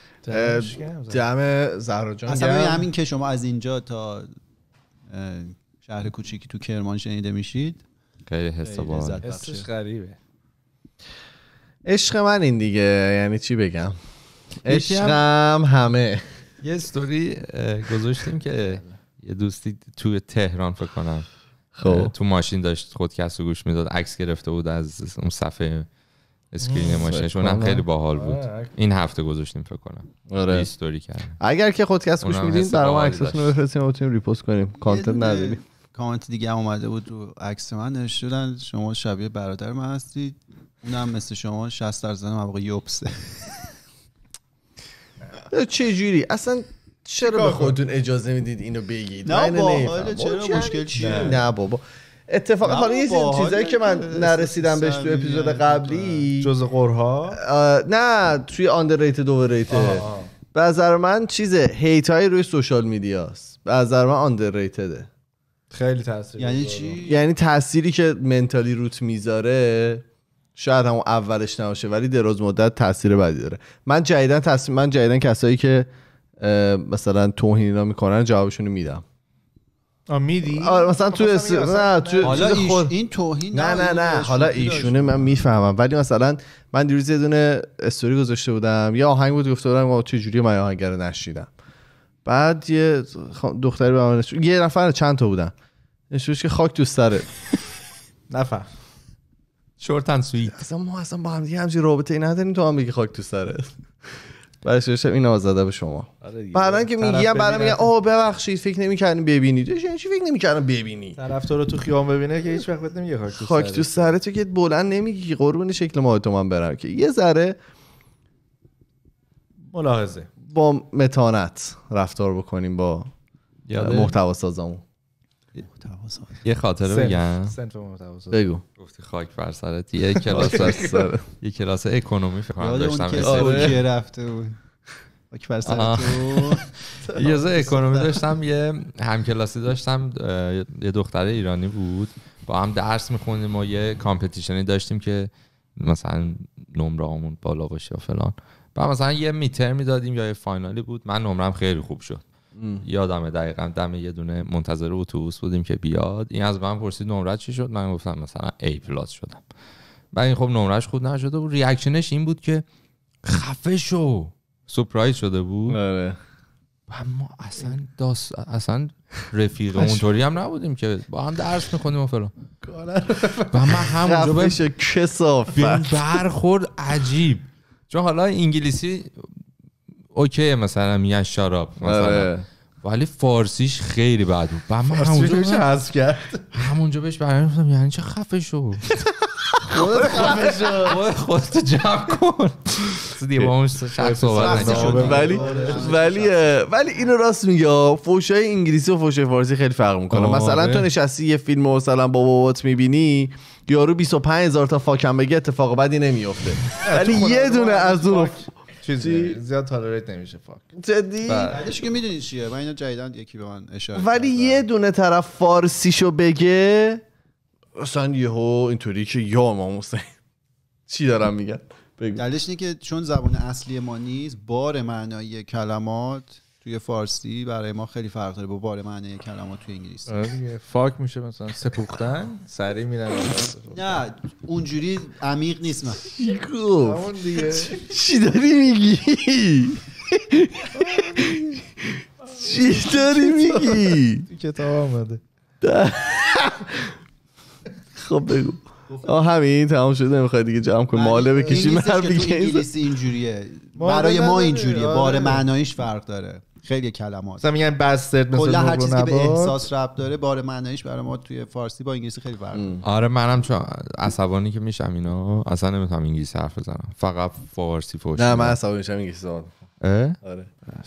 دم زهرا جان اصلا همین که شما از اینجا تا شهر کوچیکی تو کرمان شنیده میشید خیلی حس باحال. حسش غریبه. عشق من این دیگه، یعنی چی بگم، عشقم همه. یه استوری گذاشتیم که یه دوستی تو تهران فکر کنم خب تو ماشین داشت خودکست رو گوش میداد، عکس گرفته بود از اون صفحه اسکرین ماشینش، اونم خیلی باحال بود. این هفته گذاشتیم فکر کنم. آره استوری کردیم. اگر که خودکست گوش میدین برام عکساتون رو بفرستین و بتونیم ریپوست کنیم. کانتنت نداریم. کامنت دیگه هم اومده بود رو عکس من، نوشتن شما شبیه برادر من هستید، اونم مثل شما شصت درصد مواقع یوبسه. چه جوری اصلا چرا به خودتون اجازه میدید اینو بگید؟ نه باحاله، چرا مشکل چیه؟ نه بابا اتفاقا حالا یه چیزایی که من نرسیدم بهش تو اپیزود قبلی جزء قرها نه توی آندرریتد اوورریتد به نظر من چیزه هیت های روی سوشال میدیاست، به نظر من آندرریتده. خیلی تاثیر یعنی چی؟ یعنی تأثیری که منتالی روت میذاره شاید همون اولش نباشه ولی دراز مدت تاثیر بدی داره. من جدیدن تاثیر من جدیدن کسایی که مثلا توهین اینا میکنن جوابشون رو میدم. آ میدی؟ آره مثلا تو اس... نه تو حالا ایش... خود... این توهین نه نه نه حالا ایشونه من میفهمم، ولی مثلا من دیروز یه دونه استوری گذاشته بودم، یه آهنگ بود گفته بودم چه جوری من آهنگ رو نشیدم. بعد یه دختری به من نشون، یه نفر چند تا بودن نشونش که خاک تو سره. نفهم شورت اند سویت. اصلا ما اصلا با هم دیگه همچین رابطه‌ای نداریم تو هم بگی خاک تو سره. برش داشتم این آزاده به شما. بعدن که میگم بعدن میگم آه ببخشید فکر نمی‌کردم ببینید. چه چی فکر نمی‌کردم ببینی؟ طرف تو رو تو خیابون ببینه که هیچ وقت نمیگه خاک تو خاک تو سرت. تو که بلند نمیگی که قربون شکل ماه تو من برم که یه ذره ملاحظه با متانت رفتار بکنیم با محتوا سازامون. یه خاطره بگم. بگو. گفتی خاک بر سرت. یه کلاس سر یه کلاس اکونومی فکر کنم داشتم که رفته بود. خاک بر سرت. یه ز اکونومی داشتم، یه همکلاسی داشتم، یه دختر ایرانی بود، با هم درس می‌خوندیم و یه کامپتیشنی داشتیم که مثلا نمره‌مون بالا باشه و فلان. بعد مثلا یه میتر میدادیم یا یه فاینالی بود، من نمرم خیلی خوب شد. یادمه دقیقاً دم یه دونه منتظر اتوبوس بودیم که بیاد، این از من پرسید نمرت چی شد، من گفتم مثلا A پلاس شدم. بعد این خب نمرش خود نشده بود، ریاکشنش این بود که خفه شو، سورپرایز شده بود. آره. و ما اصلا داست اصلا رفیق اونطوری هم نبودیم که با هم درس می‌خونیم و فلان. و من همونجا به کثافت برخورد عجیب، چون حالا انگلیسی اوکی مثلا میگن شراب مثلا، ولی فارسیش خیلی بد بود. بعد من همونجا بهش حذف کرد، همونجا بهش برای گفتم یعنی چه خفه شو، خودت خفه شو، خودت جمع کن. دیگه با اون شخص صحبت نکنم. ولی ولی ولی اینو راست میگه، فوشای انگلیسی و فوشای فارسی خیلی فرق میکنه. مثلا تو نشستی یه فیلم مثلا با بابات میبینی، یارو بیست و پنج هزار تا فاکم بگه اتفاق بدی نمیفته، ولی یه دونه از اون چیزی زیاد تالریت نمیشه فاک. جدی؟ بعدش که میدونی چیه، من اینو جدیدن یکی به من اشاره ولی یه دونه طرف فارسیشو بگه اصلا یهو اینطوری که یا امام حسین چی دارم میگن. دلیلش اینه که چون زبان اصلی ما نیست، بار معنایی کلمات توی فارسی برای ما خیلی فرق داره با بار معنی کلمات توی انگلیسی. فاک میشه مثلا سپوختن، سری میرن. نه اونجوری عمیق نیست. من همون دیگه چی داری میگی؟ چی داری میگی؟ کتاب آمده. خب بگو. آه همین تمام شده، نمیخوای دیگه جمع کن ماله بکشیم حرف دیگه. انگلیسی اینجوریه، برای ما اینجوریه، بار معناییش فرق داره. خیلی کلمات مثلا میگن بسترد، مثلا هر چیزی که به احساس ربط داره بار معنایش برای ما توی فارسی با انگلیسی خیلی فرق داره. آره منم چون عصبانی که میشم اینا اصلا نمیتونم انگلیسی حرف بزنم، فقط فارسی فوش. نه من عصبانی میشم انگلیسی زبان. آره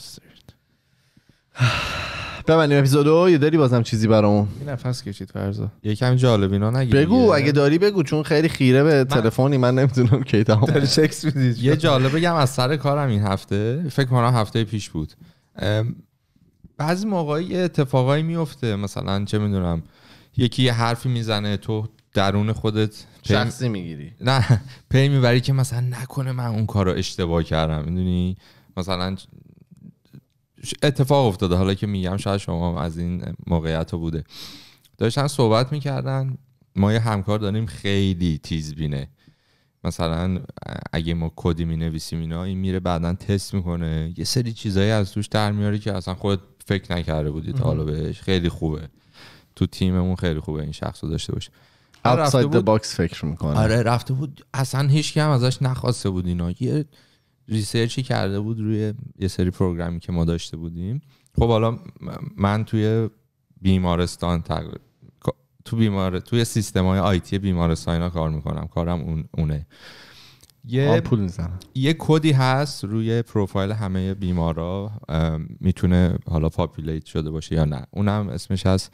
ببندیم اپیزودو. یه داری بازم چیزی برامون؟ این نفس کشید فرضا یکم جالبینا نگی بگو، اگه داری بگو، چون خیلی خیره به تلفنی من نمیدونم کی تمام داری چکس میدید. یه جالب بگم از سر کارم این هفته، فکر کنم هفته پیش بود، بعضی موقعی اتفاقایی میفته، مثلا چه میدونم یکی یه حرفی میزنه، تو درون خودت شخصی میگیری، نه پی میبری که مثلا نکنه من اون کارو اشتباه کردم، میدونی مثلا اتفاق افتاده. حالا که میگم شاید شما از این موقعیت ها بوده. داشتن صحبت میکردن، ما یه همکار داریم خیلی تیزبینه، مثلا اگه ما کدی مینویسیم اینا، این میره بعداً تست میکنه، یه سری چیزایی از توش در میاره که اصلا خودت فکر نکرده بودی تا حالا بهش. خیلی خوبه تو تیممون، خیلی خوبه این شخصو داشته باشه. outside the box فکر میکنه. آره رفته بود، اصلا هیچ کی هم ازش نخواسته بود اینا، یه ریسرچی کرده بود روی یه سری پروگرامی که ما داشته بودیم. خب حالا من توی بیمارستان تق... تو بیمار توی سیستم‌های آیتی بیمارستان اینا کار میکنم، کارم اون اونه. یه پول میزنم. یه کدی هست روی پروفایل همه بیمارا، میتونه حالا پاپولیت شده باشه یا نه، اونم اسمش هست،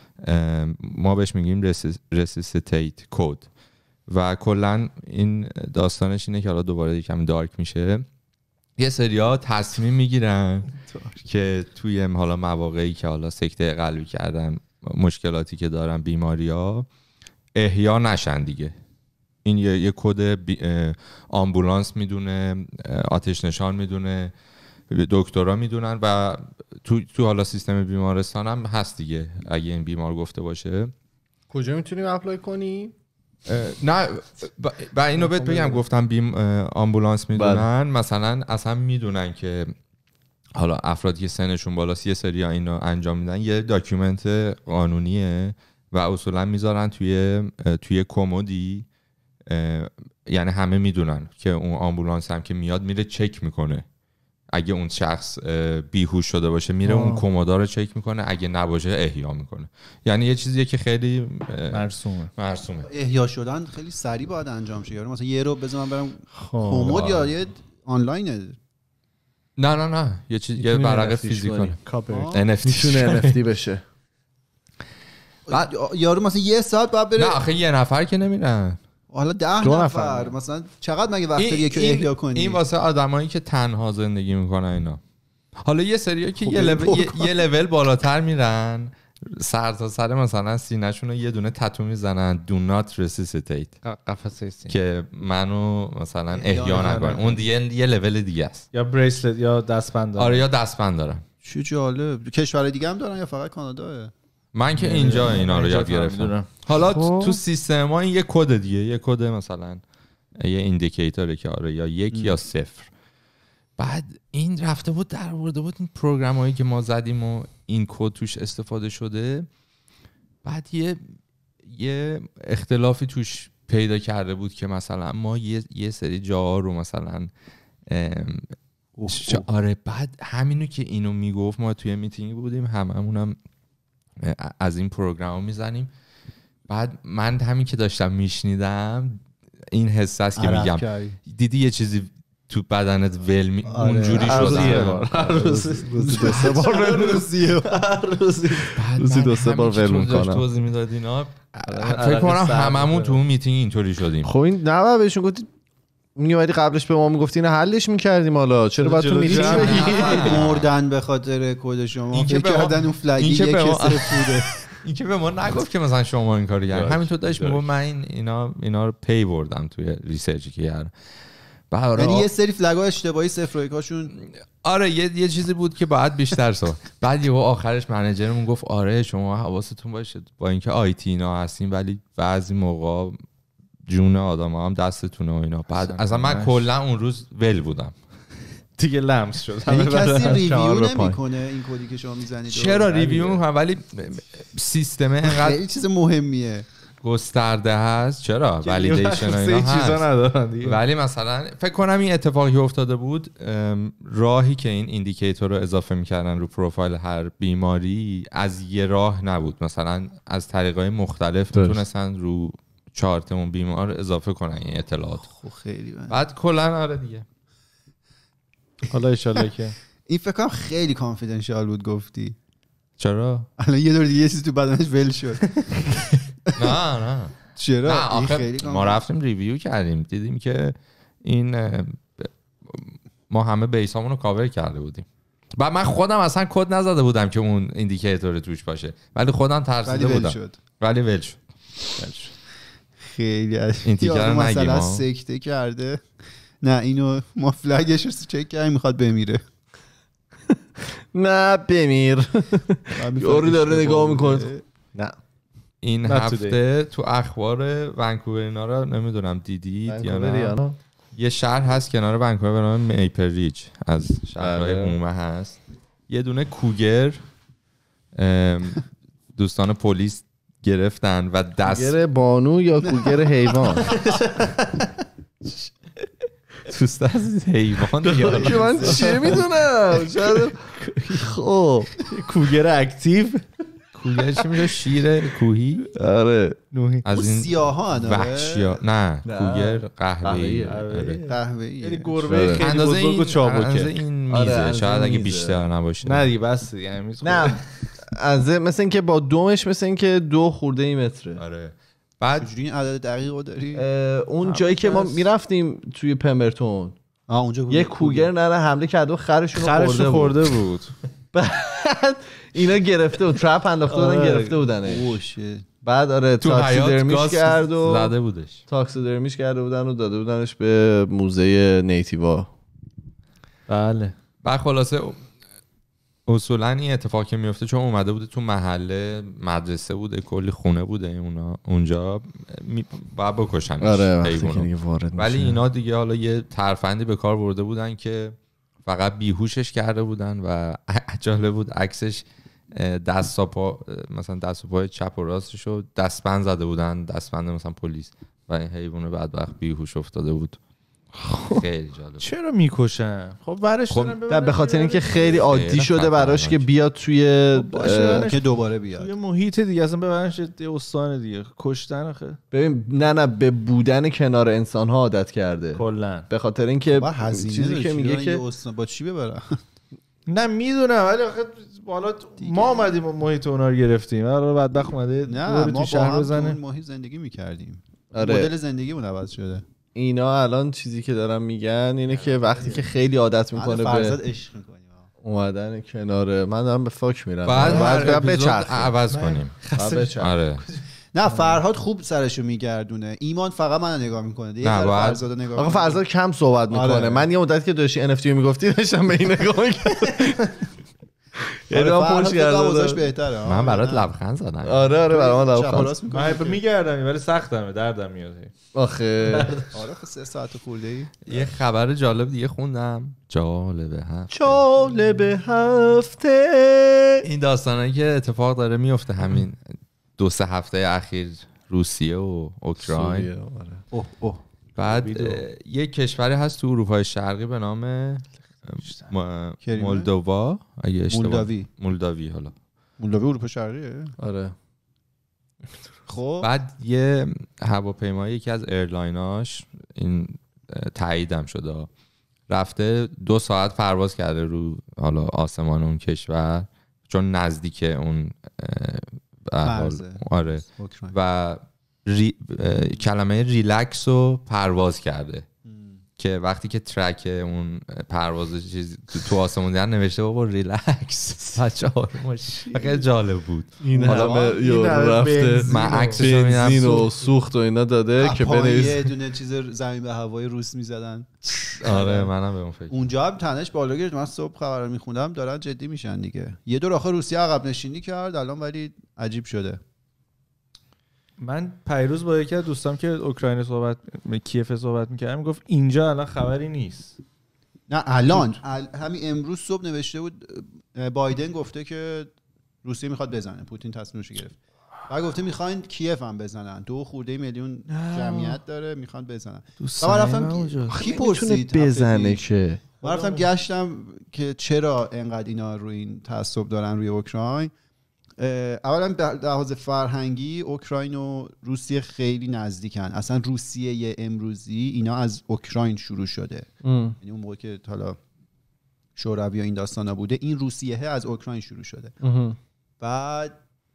ما بهش میگیم رسیسیتیت کد. و کلا این داستانش اینه که حالا دوباره یکم دارک میشه، یه سری‌ها تصمیم میگیرن که توی حالا مواقعی که حالا سکته قلبی کردن، مشکلاتی که دارن، بیماری‌ها، احیا نشن دیگه. این یه, یه کد آمبولانس میدونه، آتش نشان میدونه، دکترها میدونن و تو تو حالا سیستم بیمارستان هم هست دیگه اگه این بیمار گفته باشه. کجا میتونیم اپلای کنیم؟ نه با اینو بهت بگم، گفتم بیم آمبولانس میدونن، مثلا اصلا میدونن که حالا افرادی که سنشون بالاست یه سری اینو انجام میدن، یه داکیومنت قانونیه و اصولا میذارن توی توی کمدی، یعنی همه میدونن که اون آمبولانس هم که میاد میره چک میکنه اگه اون شخص بیهوش شده باشه میره آه. اون کمودا رو چک میکنه، اگه نباشه احیا میکنه. یعنی یه چیزیه که خیلی مرسومه مرسومه احیا شدن خیلی سریع باید انجام شه. یارو مثلا یه رو بذار من برم کمد یا یه آنلاینه. نه نه نه یه چیز یه ورقه فیزیکال ان اف تی میتونه ان اف تی بشه. بعد یارو مثلا یه ساعت بعد بره. نه آخه یه نفر که نمیرن، حالا ده نفر. نفر مثلا چقدر مگه وقت داری که احیا کنی؟ این واسه آدمایی که تنها زندگی میکنن اینا. حالا یه سریا که یه لول یه لول بالاتر میرن، سر تا سر مثلا سینه‌شون رو یه دونه تتو میزنن do not resuscitate، قفسه که منو مثلا احیا نکنه. اون دیگه یه لول دیگه است. یا بریسلت یا دستبند دارن. آره یا دستبند دارن. چه جالب. کشور دیگه هم دارن یا فقط کاناداه؟ من که اینجا اینا رو یاد گرفتم. حالا تو سیستم ما این یه کد دیگه، یه کد مثلا یه ایندیکیتوره که آره یا یک یا صفر. بعد این رفته بود در آورده بود این پروگرامایی که ما زدیم و این کد توش استفاده شده. بعد یه یه اختلافی توش پیدا کرده بود که مثلا ما یه یه سری جاها رو مثلا آره بعد همینو که اینو میگفت ما توی میتینگ بودیم هممونم از این پروگرام میزنیم. بعد من همین که داشتم میشنیدم این حس است که میگم دیدی یه چیزی تو بدنت ول می... آره. اونجوری شده هر روز روزی دو سه بار ول روزی هر روزی روزی دو سه بار ول میکنم. توضیح میداد اینا فکر کنم هممون تو اون میتینگ اینطوری شدیم. خب این نه بهشون گفتی میومدی قبلش به ما میگفتی نه حلش میکردیم. حالا چرا باید تو میتینگ بگی مردن به خاطر کد شما فکر کردن اون فلگی یک کسر بوده. این که به ما نگفت که مثلا شما این کارو کردین. همینطور داشت میگفت من این اینا اینا رو پی بردم توی ریسرچی که کردم. یعنی یه سری فلگ‌ها اشتباهی صفر و یکاشون آره یه یه چیزی بود که باید بیشتر سو. بعد یهو آخرش منیجرمون گفت آره شما حواستون باشه با اینکه آی تی اینا هستین ولی بعضی موقع جون آدم‌ها هم دستتونه و اینا. بعد اصلا من کلا اون روز ول بودم دیگه لمس شد. یعنی کسی ریویو نمیکنه این کدی که شما میزنید؟ چرا ریویو میکنه ولی سیستم اینقدر خیلی چیز مهمیه گسترده هست. چرا ولیدیشن و اینا هست ولی مثلا فکر کنم این اتفاقی افتاده بود راهی که این ایندیکیتور رو اضافه میکردن رو پروفایل هر بیماری از یه راه نبود. مثلا از طریقای مختلف میتونستن رو چارت اون بیمار اضافه کنن این اطلاعات. خب خیلی بند. بعد کلا آره دیگه حالا ان شاءالله که این فکر کنم خیلی کانفیدنشیال بود گفتی. چرا؟ الان یه دور دیگه یه چیزی تو بدنش ول شد. نه نه چرا؟ نه آخه ما رفتیم ریویو کردیم دیدیم که این ما همه بیسامون رو کاور کرده بودیم. بعد من خودم اصلا کد نزده بودم که اون ایندیکیتور توش باشه ولی خودم ترسیده بودم شد. ولی ول شد. خیلی اینتیکر مثلا سکته کرده. نه اینو ما فلگش رو چک کردیم میخواد بمیره. نه بمیر. یارو داره نگاه میکنه. نه این هفته تو اخبار ونکوور اینا رو نمیدونم دیدید یا نه. یه شهر هست کنار ونکوور به نام میپل ریج از شهرهای عمومه هست. یه دونه کوگر دوستان پلیس گرفتن و دست کوگر بانو یا کوگر حیوان دوست از حیوان دیگه من چه میدونم. خب کوگر اکتیو کوگر چی میشه؟ شیر کوهی. آره نوحی. از این سیاهان وحشیا. نه کوگر قهوه‌ای. قهوه‌ای یعنی گربه خیلی بزرگ و چابکه. این میزه شاید اگه بیشتر نباشه. نه دیگه بس یعنی نه از مثلا اینکه با دومش مثلا اینکه دو خورده ای متره. آره. بعد چجوری این عدد دقیقو داری؟ اون جایی که ما میرفتیم توی پمبرتون آه اونجا یه کوگر نره حمله کرد و خرشون خورده, خورده بود. بود. بعد اینا گرفته بود ترپ انداخته بودن گرفته بودنش. بعد آره تاکسیدرمیش کرد و زده بودش. تاکسیدرمیش کرده بودن و داده بودنش به موزه نیتیوا. بله. بعد خلاصه اصولا این اتفاق که میفته چون اومده بوده تو محله مدرسه بوده کلی خونه بوده اونا اونجا می... باید بکشنش. آره وقتی وارد ولی اینا دیگه حالا یه ترفندی به کار برده بودن که فقط بیهوشش کرده بودن و جالب بود عکسش دست و پا مثلا دست و پای چپ و راستش رو دستبند زده بودن دستبند مثلا پلیس و این حیوان بدبخت بیهوش افتاده بود خیلی جالب. چرا میکشن؟ خب برش خب به خاطر اینکه خیلی عادی شده براش که بیاد توی که دوباره بیاد توی محیط دیگه، اصلا ببرنش یه استان دیگه کشتن. آخه ببین نه نه به بودن کنار انسان ها عادت کرده کلا، به خاطر اینکه چیزی که میگه که با چی ببرن. نه میدونم ولی آخه بالا ما اومدیم محیط اونا رو گرفتیم، آره بدبخت اومده نه ما تو شهر بزنه. اون محیط زندگی میکردیم، آره. مدل زندگیمون عوض شده. اینا الان چیزی که دارن میگن اینه که وقتی که خیلی عادت میکنه به فرزاد عشق میکنیم اومدن کناره، من دارم به فاک میرم بعد بعد بچرخ عوض کنیم. آره نه فرهاد خوب سرشو میگردونه، ایمان فقط منو نگاه میکنه دیگه. فرزادو نگاه آقا فرزاد کم صحبت میکنه. آره. من یه مدت که داشتی ان اف تی میگفتی داشتم به این نگاه میکردم. یه پوش کردم بهتره. من برات لبخند زدم. آره آره برام لبخند. من میگردم ولی سختمه، دردم میاد. آخه آره خب سه ساعت خورده ای. یه خبر جالب دیگه خوندم. جالبه هفته. جالبه هفته. این داستانایی که اتفاق داره میفته همین دو سه هفته اخیر، روسیه و اوکراین. اوه اوه. بعد یک کشوری هست تو اروپای شرقی به نام مولدووا، اگه اشتباه مولداوی مولداوی حالا مولداوی اروپا شرقیه. آره. خب بعد یه هواپیمایی یکی از ایرلایناش این تاییدم شده رفته دو ساعت پرواز کرده رو حالا آسمان اون کشور، چون نزدیک اون آره و ری، کلمه ریلکس رو پرواز کرده که وقتی که ترک اون پرواز چیز تو آسمون دیدن نوشته بابا ریلکس بچه آرومش. خیلی جالب بود. حالا یه رفته من عکسشو میدم بنزین و سوخت و اینا داده که بنویس یه دونه چیز زمین به هوای روس میزدن. آره منم به اون فکر. اونجا هم تنش بالا گرفت. من صبح خبر میخوندم دارن جدی میشن دیگه. یه دور آخر روسیه عقب نشینی کرد الان ولی عجیب شده. من پیروز با یکی از دوستام که اوکراین صحبت کیف صحبت می‌کردم گفت اینجا الان خبری نیست. نه الان همین امروز صبح نوشته بود بایدن گفته که روسیه میخواد بزنه، پوتین تصمیمش گرفت. بعد گفته میخواین کیف هم بزنن، دو خورده میلیون جمعیت داره میخوان بزنن. من رفتم کی پرسید بزنه که من رفتم گشتم که چرا انقدر اینا روی این تعصب دارن روی اوکراین. اولا به لحاظ فرهنگی اوکراین و روسیه خیلی نزدیکن. اصلا روسیه امروزی اینا از اوکراین شروع شده، یعنی اون موقع که حالا شوروی و این داستانا بوده این روسیه از اوکراین شروع شده. بعد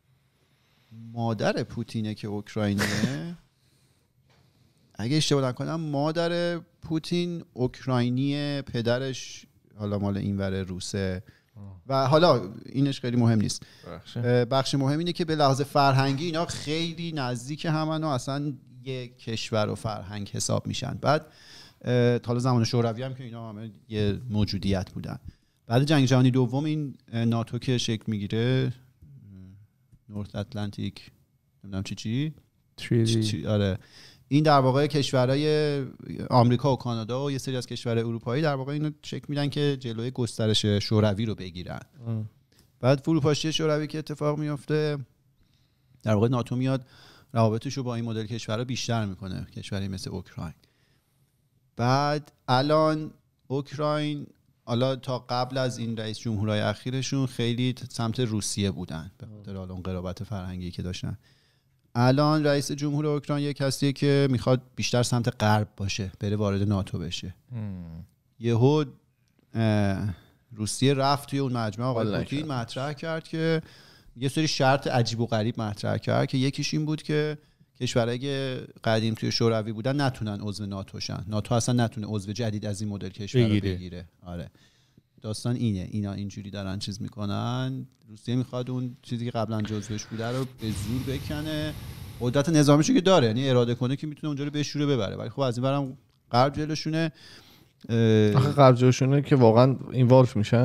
مادر پوتینه که اوکراینیه اگه اشتباه نکنم مادر پوتین اوکراینیه، پدرش حالا مال اینور روسه. و حالا اینش خیلی مهم نیست. بخش مهم اینه که به لحاظ فرهنگی اینا خیلی نزدیک همن و اصلا یک کشور و فرهنگ حساب میشن. بعد حالا زمان شوروی هم که اینا همه یه موجودیت بودن. بعد جنگ جهانی دوم این ناتو که شکل میگیره، نورت اتلانتیک نمیدونم چی چی تریتی، آره این در واقع کشورهای آمریکا و کانادا و یه سری از کشورهای اروپایی در واقع اینو شکل میدن که جلوی گسترش شوروی رو بگیرن. ام. بعد فروپاشی شوروی که اتفاق میفته در واقع ناتو میاد روابطش رو با این مدل کشورها بیشتر میکنه، کشوری مثل اوکراین. بعد الان اوکراین حالا تا قبل از این رئیس جمهورهای اخیرشون خیلی سمت روسیه بودن به خاطر حالا اون قرابت فرهنگی که داشتن. الان رئیس جمهور اوکراین یک کسیه که میخواد بیشتر سمت غرب باشه، بره وارد ناتو بشه. یهو روسیه رفت توی اون مجمع آقای پوتین مطرح کرد که یه سری شرط عجیب و غریب مطرح کرد که یکیش این بود که کشورهایی که قدیم توی شوروی بودن نتونن عضو ناتو شن، ناتو اصلا نتونه عضو جدید از این مدل کشور بگیره. بگیره. آره داستان اینه، اینا اینجوری دارن چیز میکنن. روسیه میخواد اون چیزی که قبلا جزوش بوده رو به زور بکنه. قدرت نظامیشو که داره، یعنی اراده کنه که میتونه اونجا رو بشوره ببره، ولی خب از این برم غرب جلوشونه. آخه غرب جلوشونه که واقعا اینوالو میشن.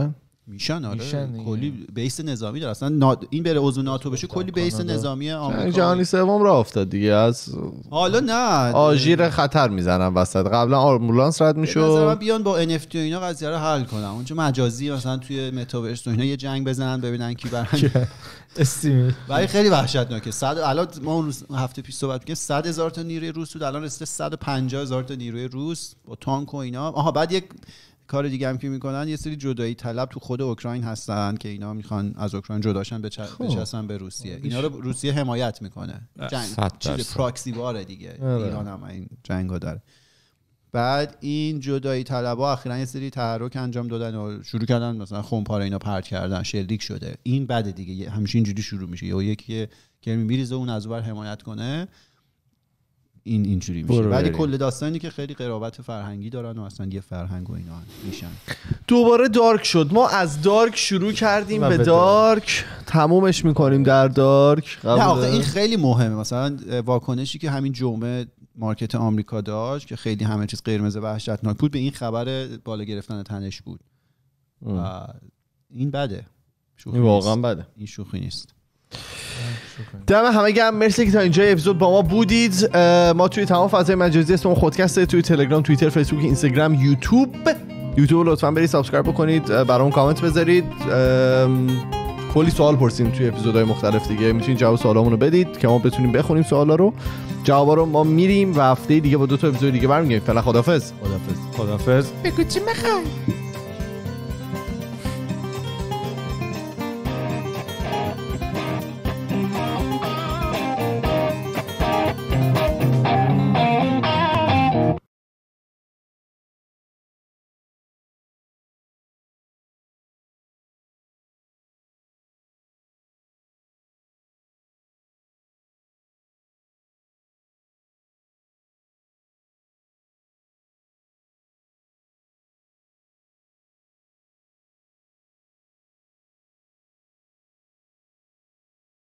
میشن آره کلی بیس نظامی داره اصلا نا... این بره عضو ناتو بشه کلی بیس نظامی آمریکا. جهانی سوم راه افتاد دیگه از حالا نه آژیر خطر میزنن وسط. قبلا آمبولانس رد میشد. مثلا بیان با ان اف تی و اینا قضیه رو حل کنن. اونجا مجازی مثلا توی متاورس و اینا یه جنگ بزنن ببینن کی برنده. استیمی ولی خیلی وحشتناکه. صد الان ما اون هفته پیش صحبت کردیم صد هزار تا نیروی روس بود، الان رسیده صد و پنجاه هزار تا نیروی روس با تانک و اینا. آها بعد یک کار دیگه هم که میکنن یه سری جدایی طلب تو خود اوکراین هستن که اینا میخوان از اوکراین جداشن بچسبن به روسیه. اینا رو روسیه حمایت میکنه. جنگ چیز پراکسی واره دیگه. ایران هم این جنگو داره. بعد این جدایی طلبها اخیراً یه سری تحرک انجام دادن و شروع کردن مثلا خمپاره اینا پرت کردن، شلیک شده. این بده دیگه، همیشه اینجوری شروع میشه. یا یکی که میریزه اون از اون حمایت کنه، این اینجوری میشه. ولی کل داستانی که خیلی قرابت فرهنگی دارن و اصلا یه فرهنگ و اینا میشن. دوباره دارک شد. ما از دارک شروع کردیم به دارک، تمومش میکنیم در دارک. نه آخه این خیلی مهمه. مثلا واکنشی که همین جمعه مارکت آمریکا داشت که خیلی همه چیز قرمز وحشتناک بود، به این خبر بالا گرفتن تنش بود. و این بده. این واقعا بده. این شوخی نیست. دم همه گم. مرسی که تا اینجا اپیزود با ما بودید. ما توی تمام فضای مجازی اسم خودکسته، توی تلگرام، توییتر، فیسبوک، اینستاگرام، یوتیوب. یوتیوب لطفا برید سابسکرایب بکنید، برام کامنت بذارید. کلی سوال پرسیدیم توی اپیزودهای مختلف دیگه، میتونید جواب سوالامون رو بدید که ما بتونیم بخونیم سوالا رو. جوابا رو ما میریم و هفته دیگه با دو تا اپیزود دیگه برمیگردیم. فعلا خدافظ. خدافظ. خدافظ. بگو چی میخوای؟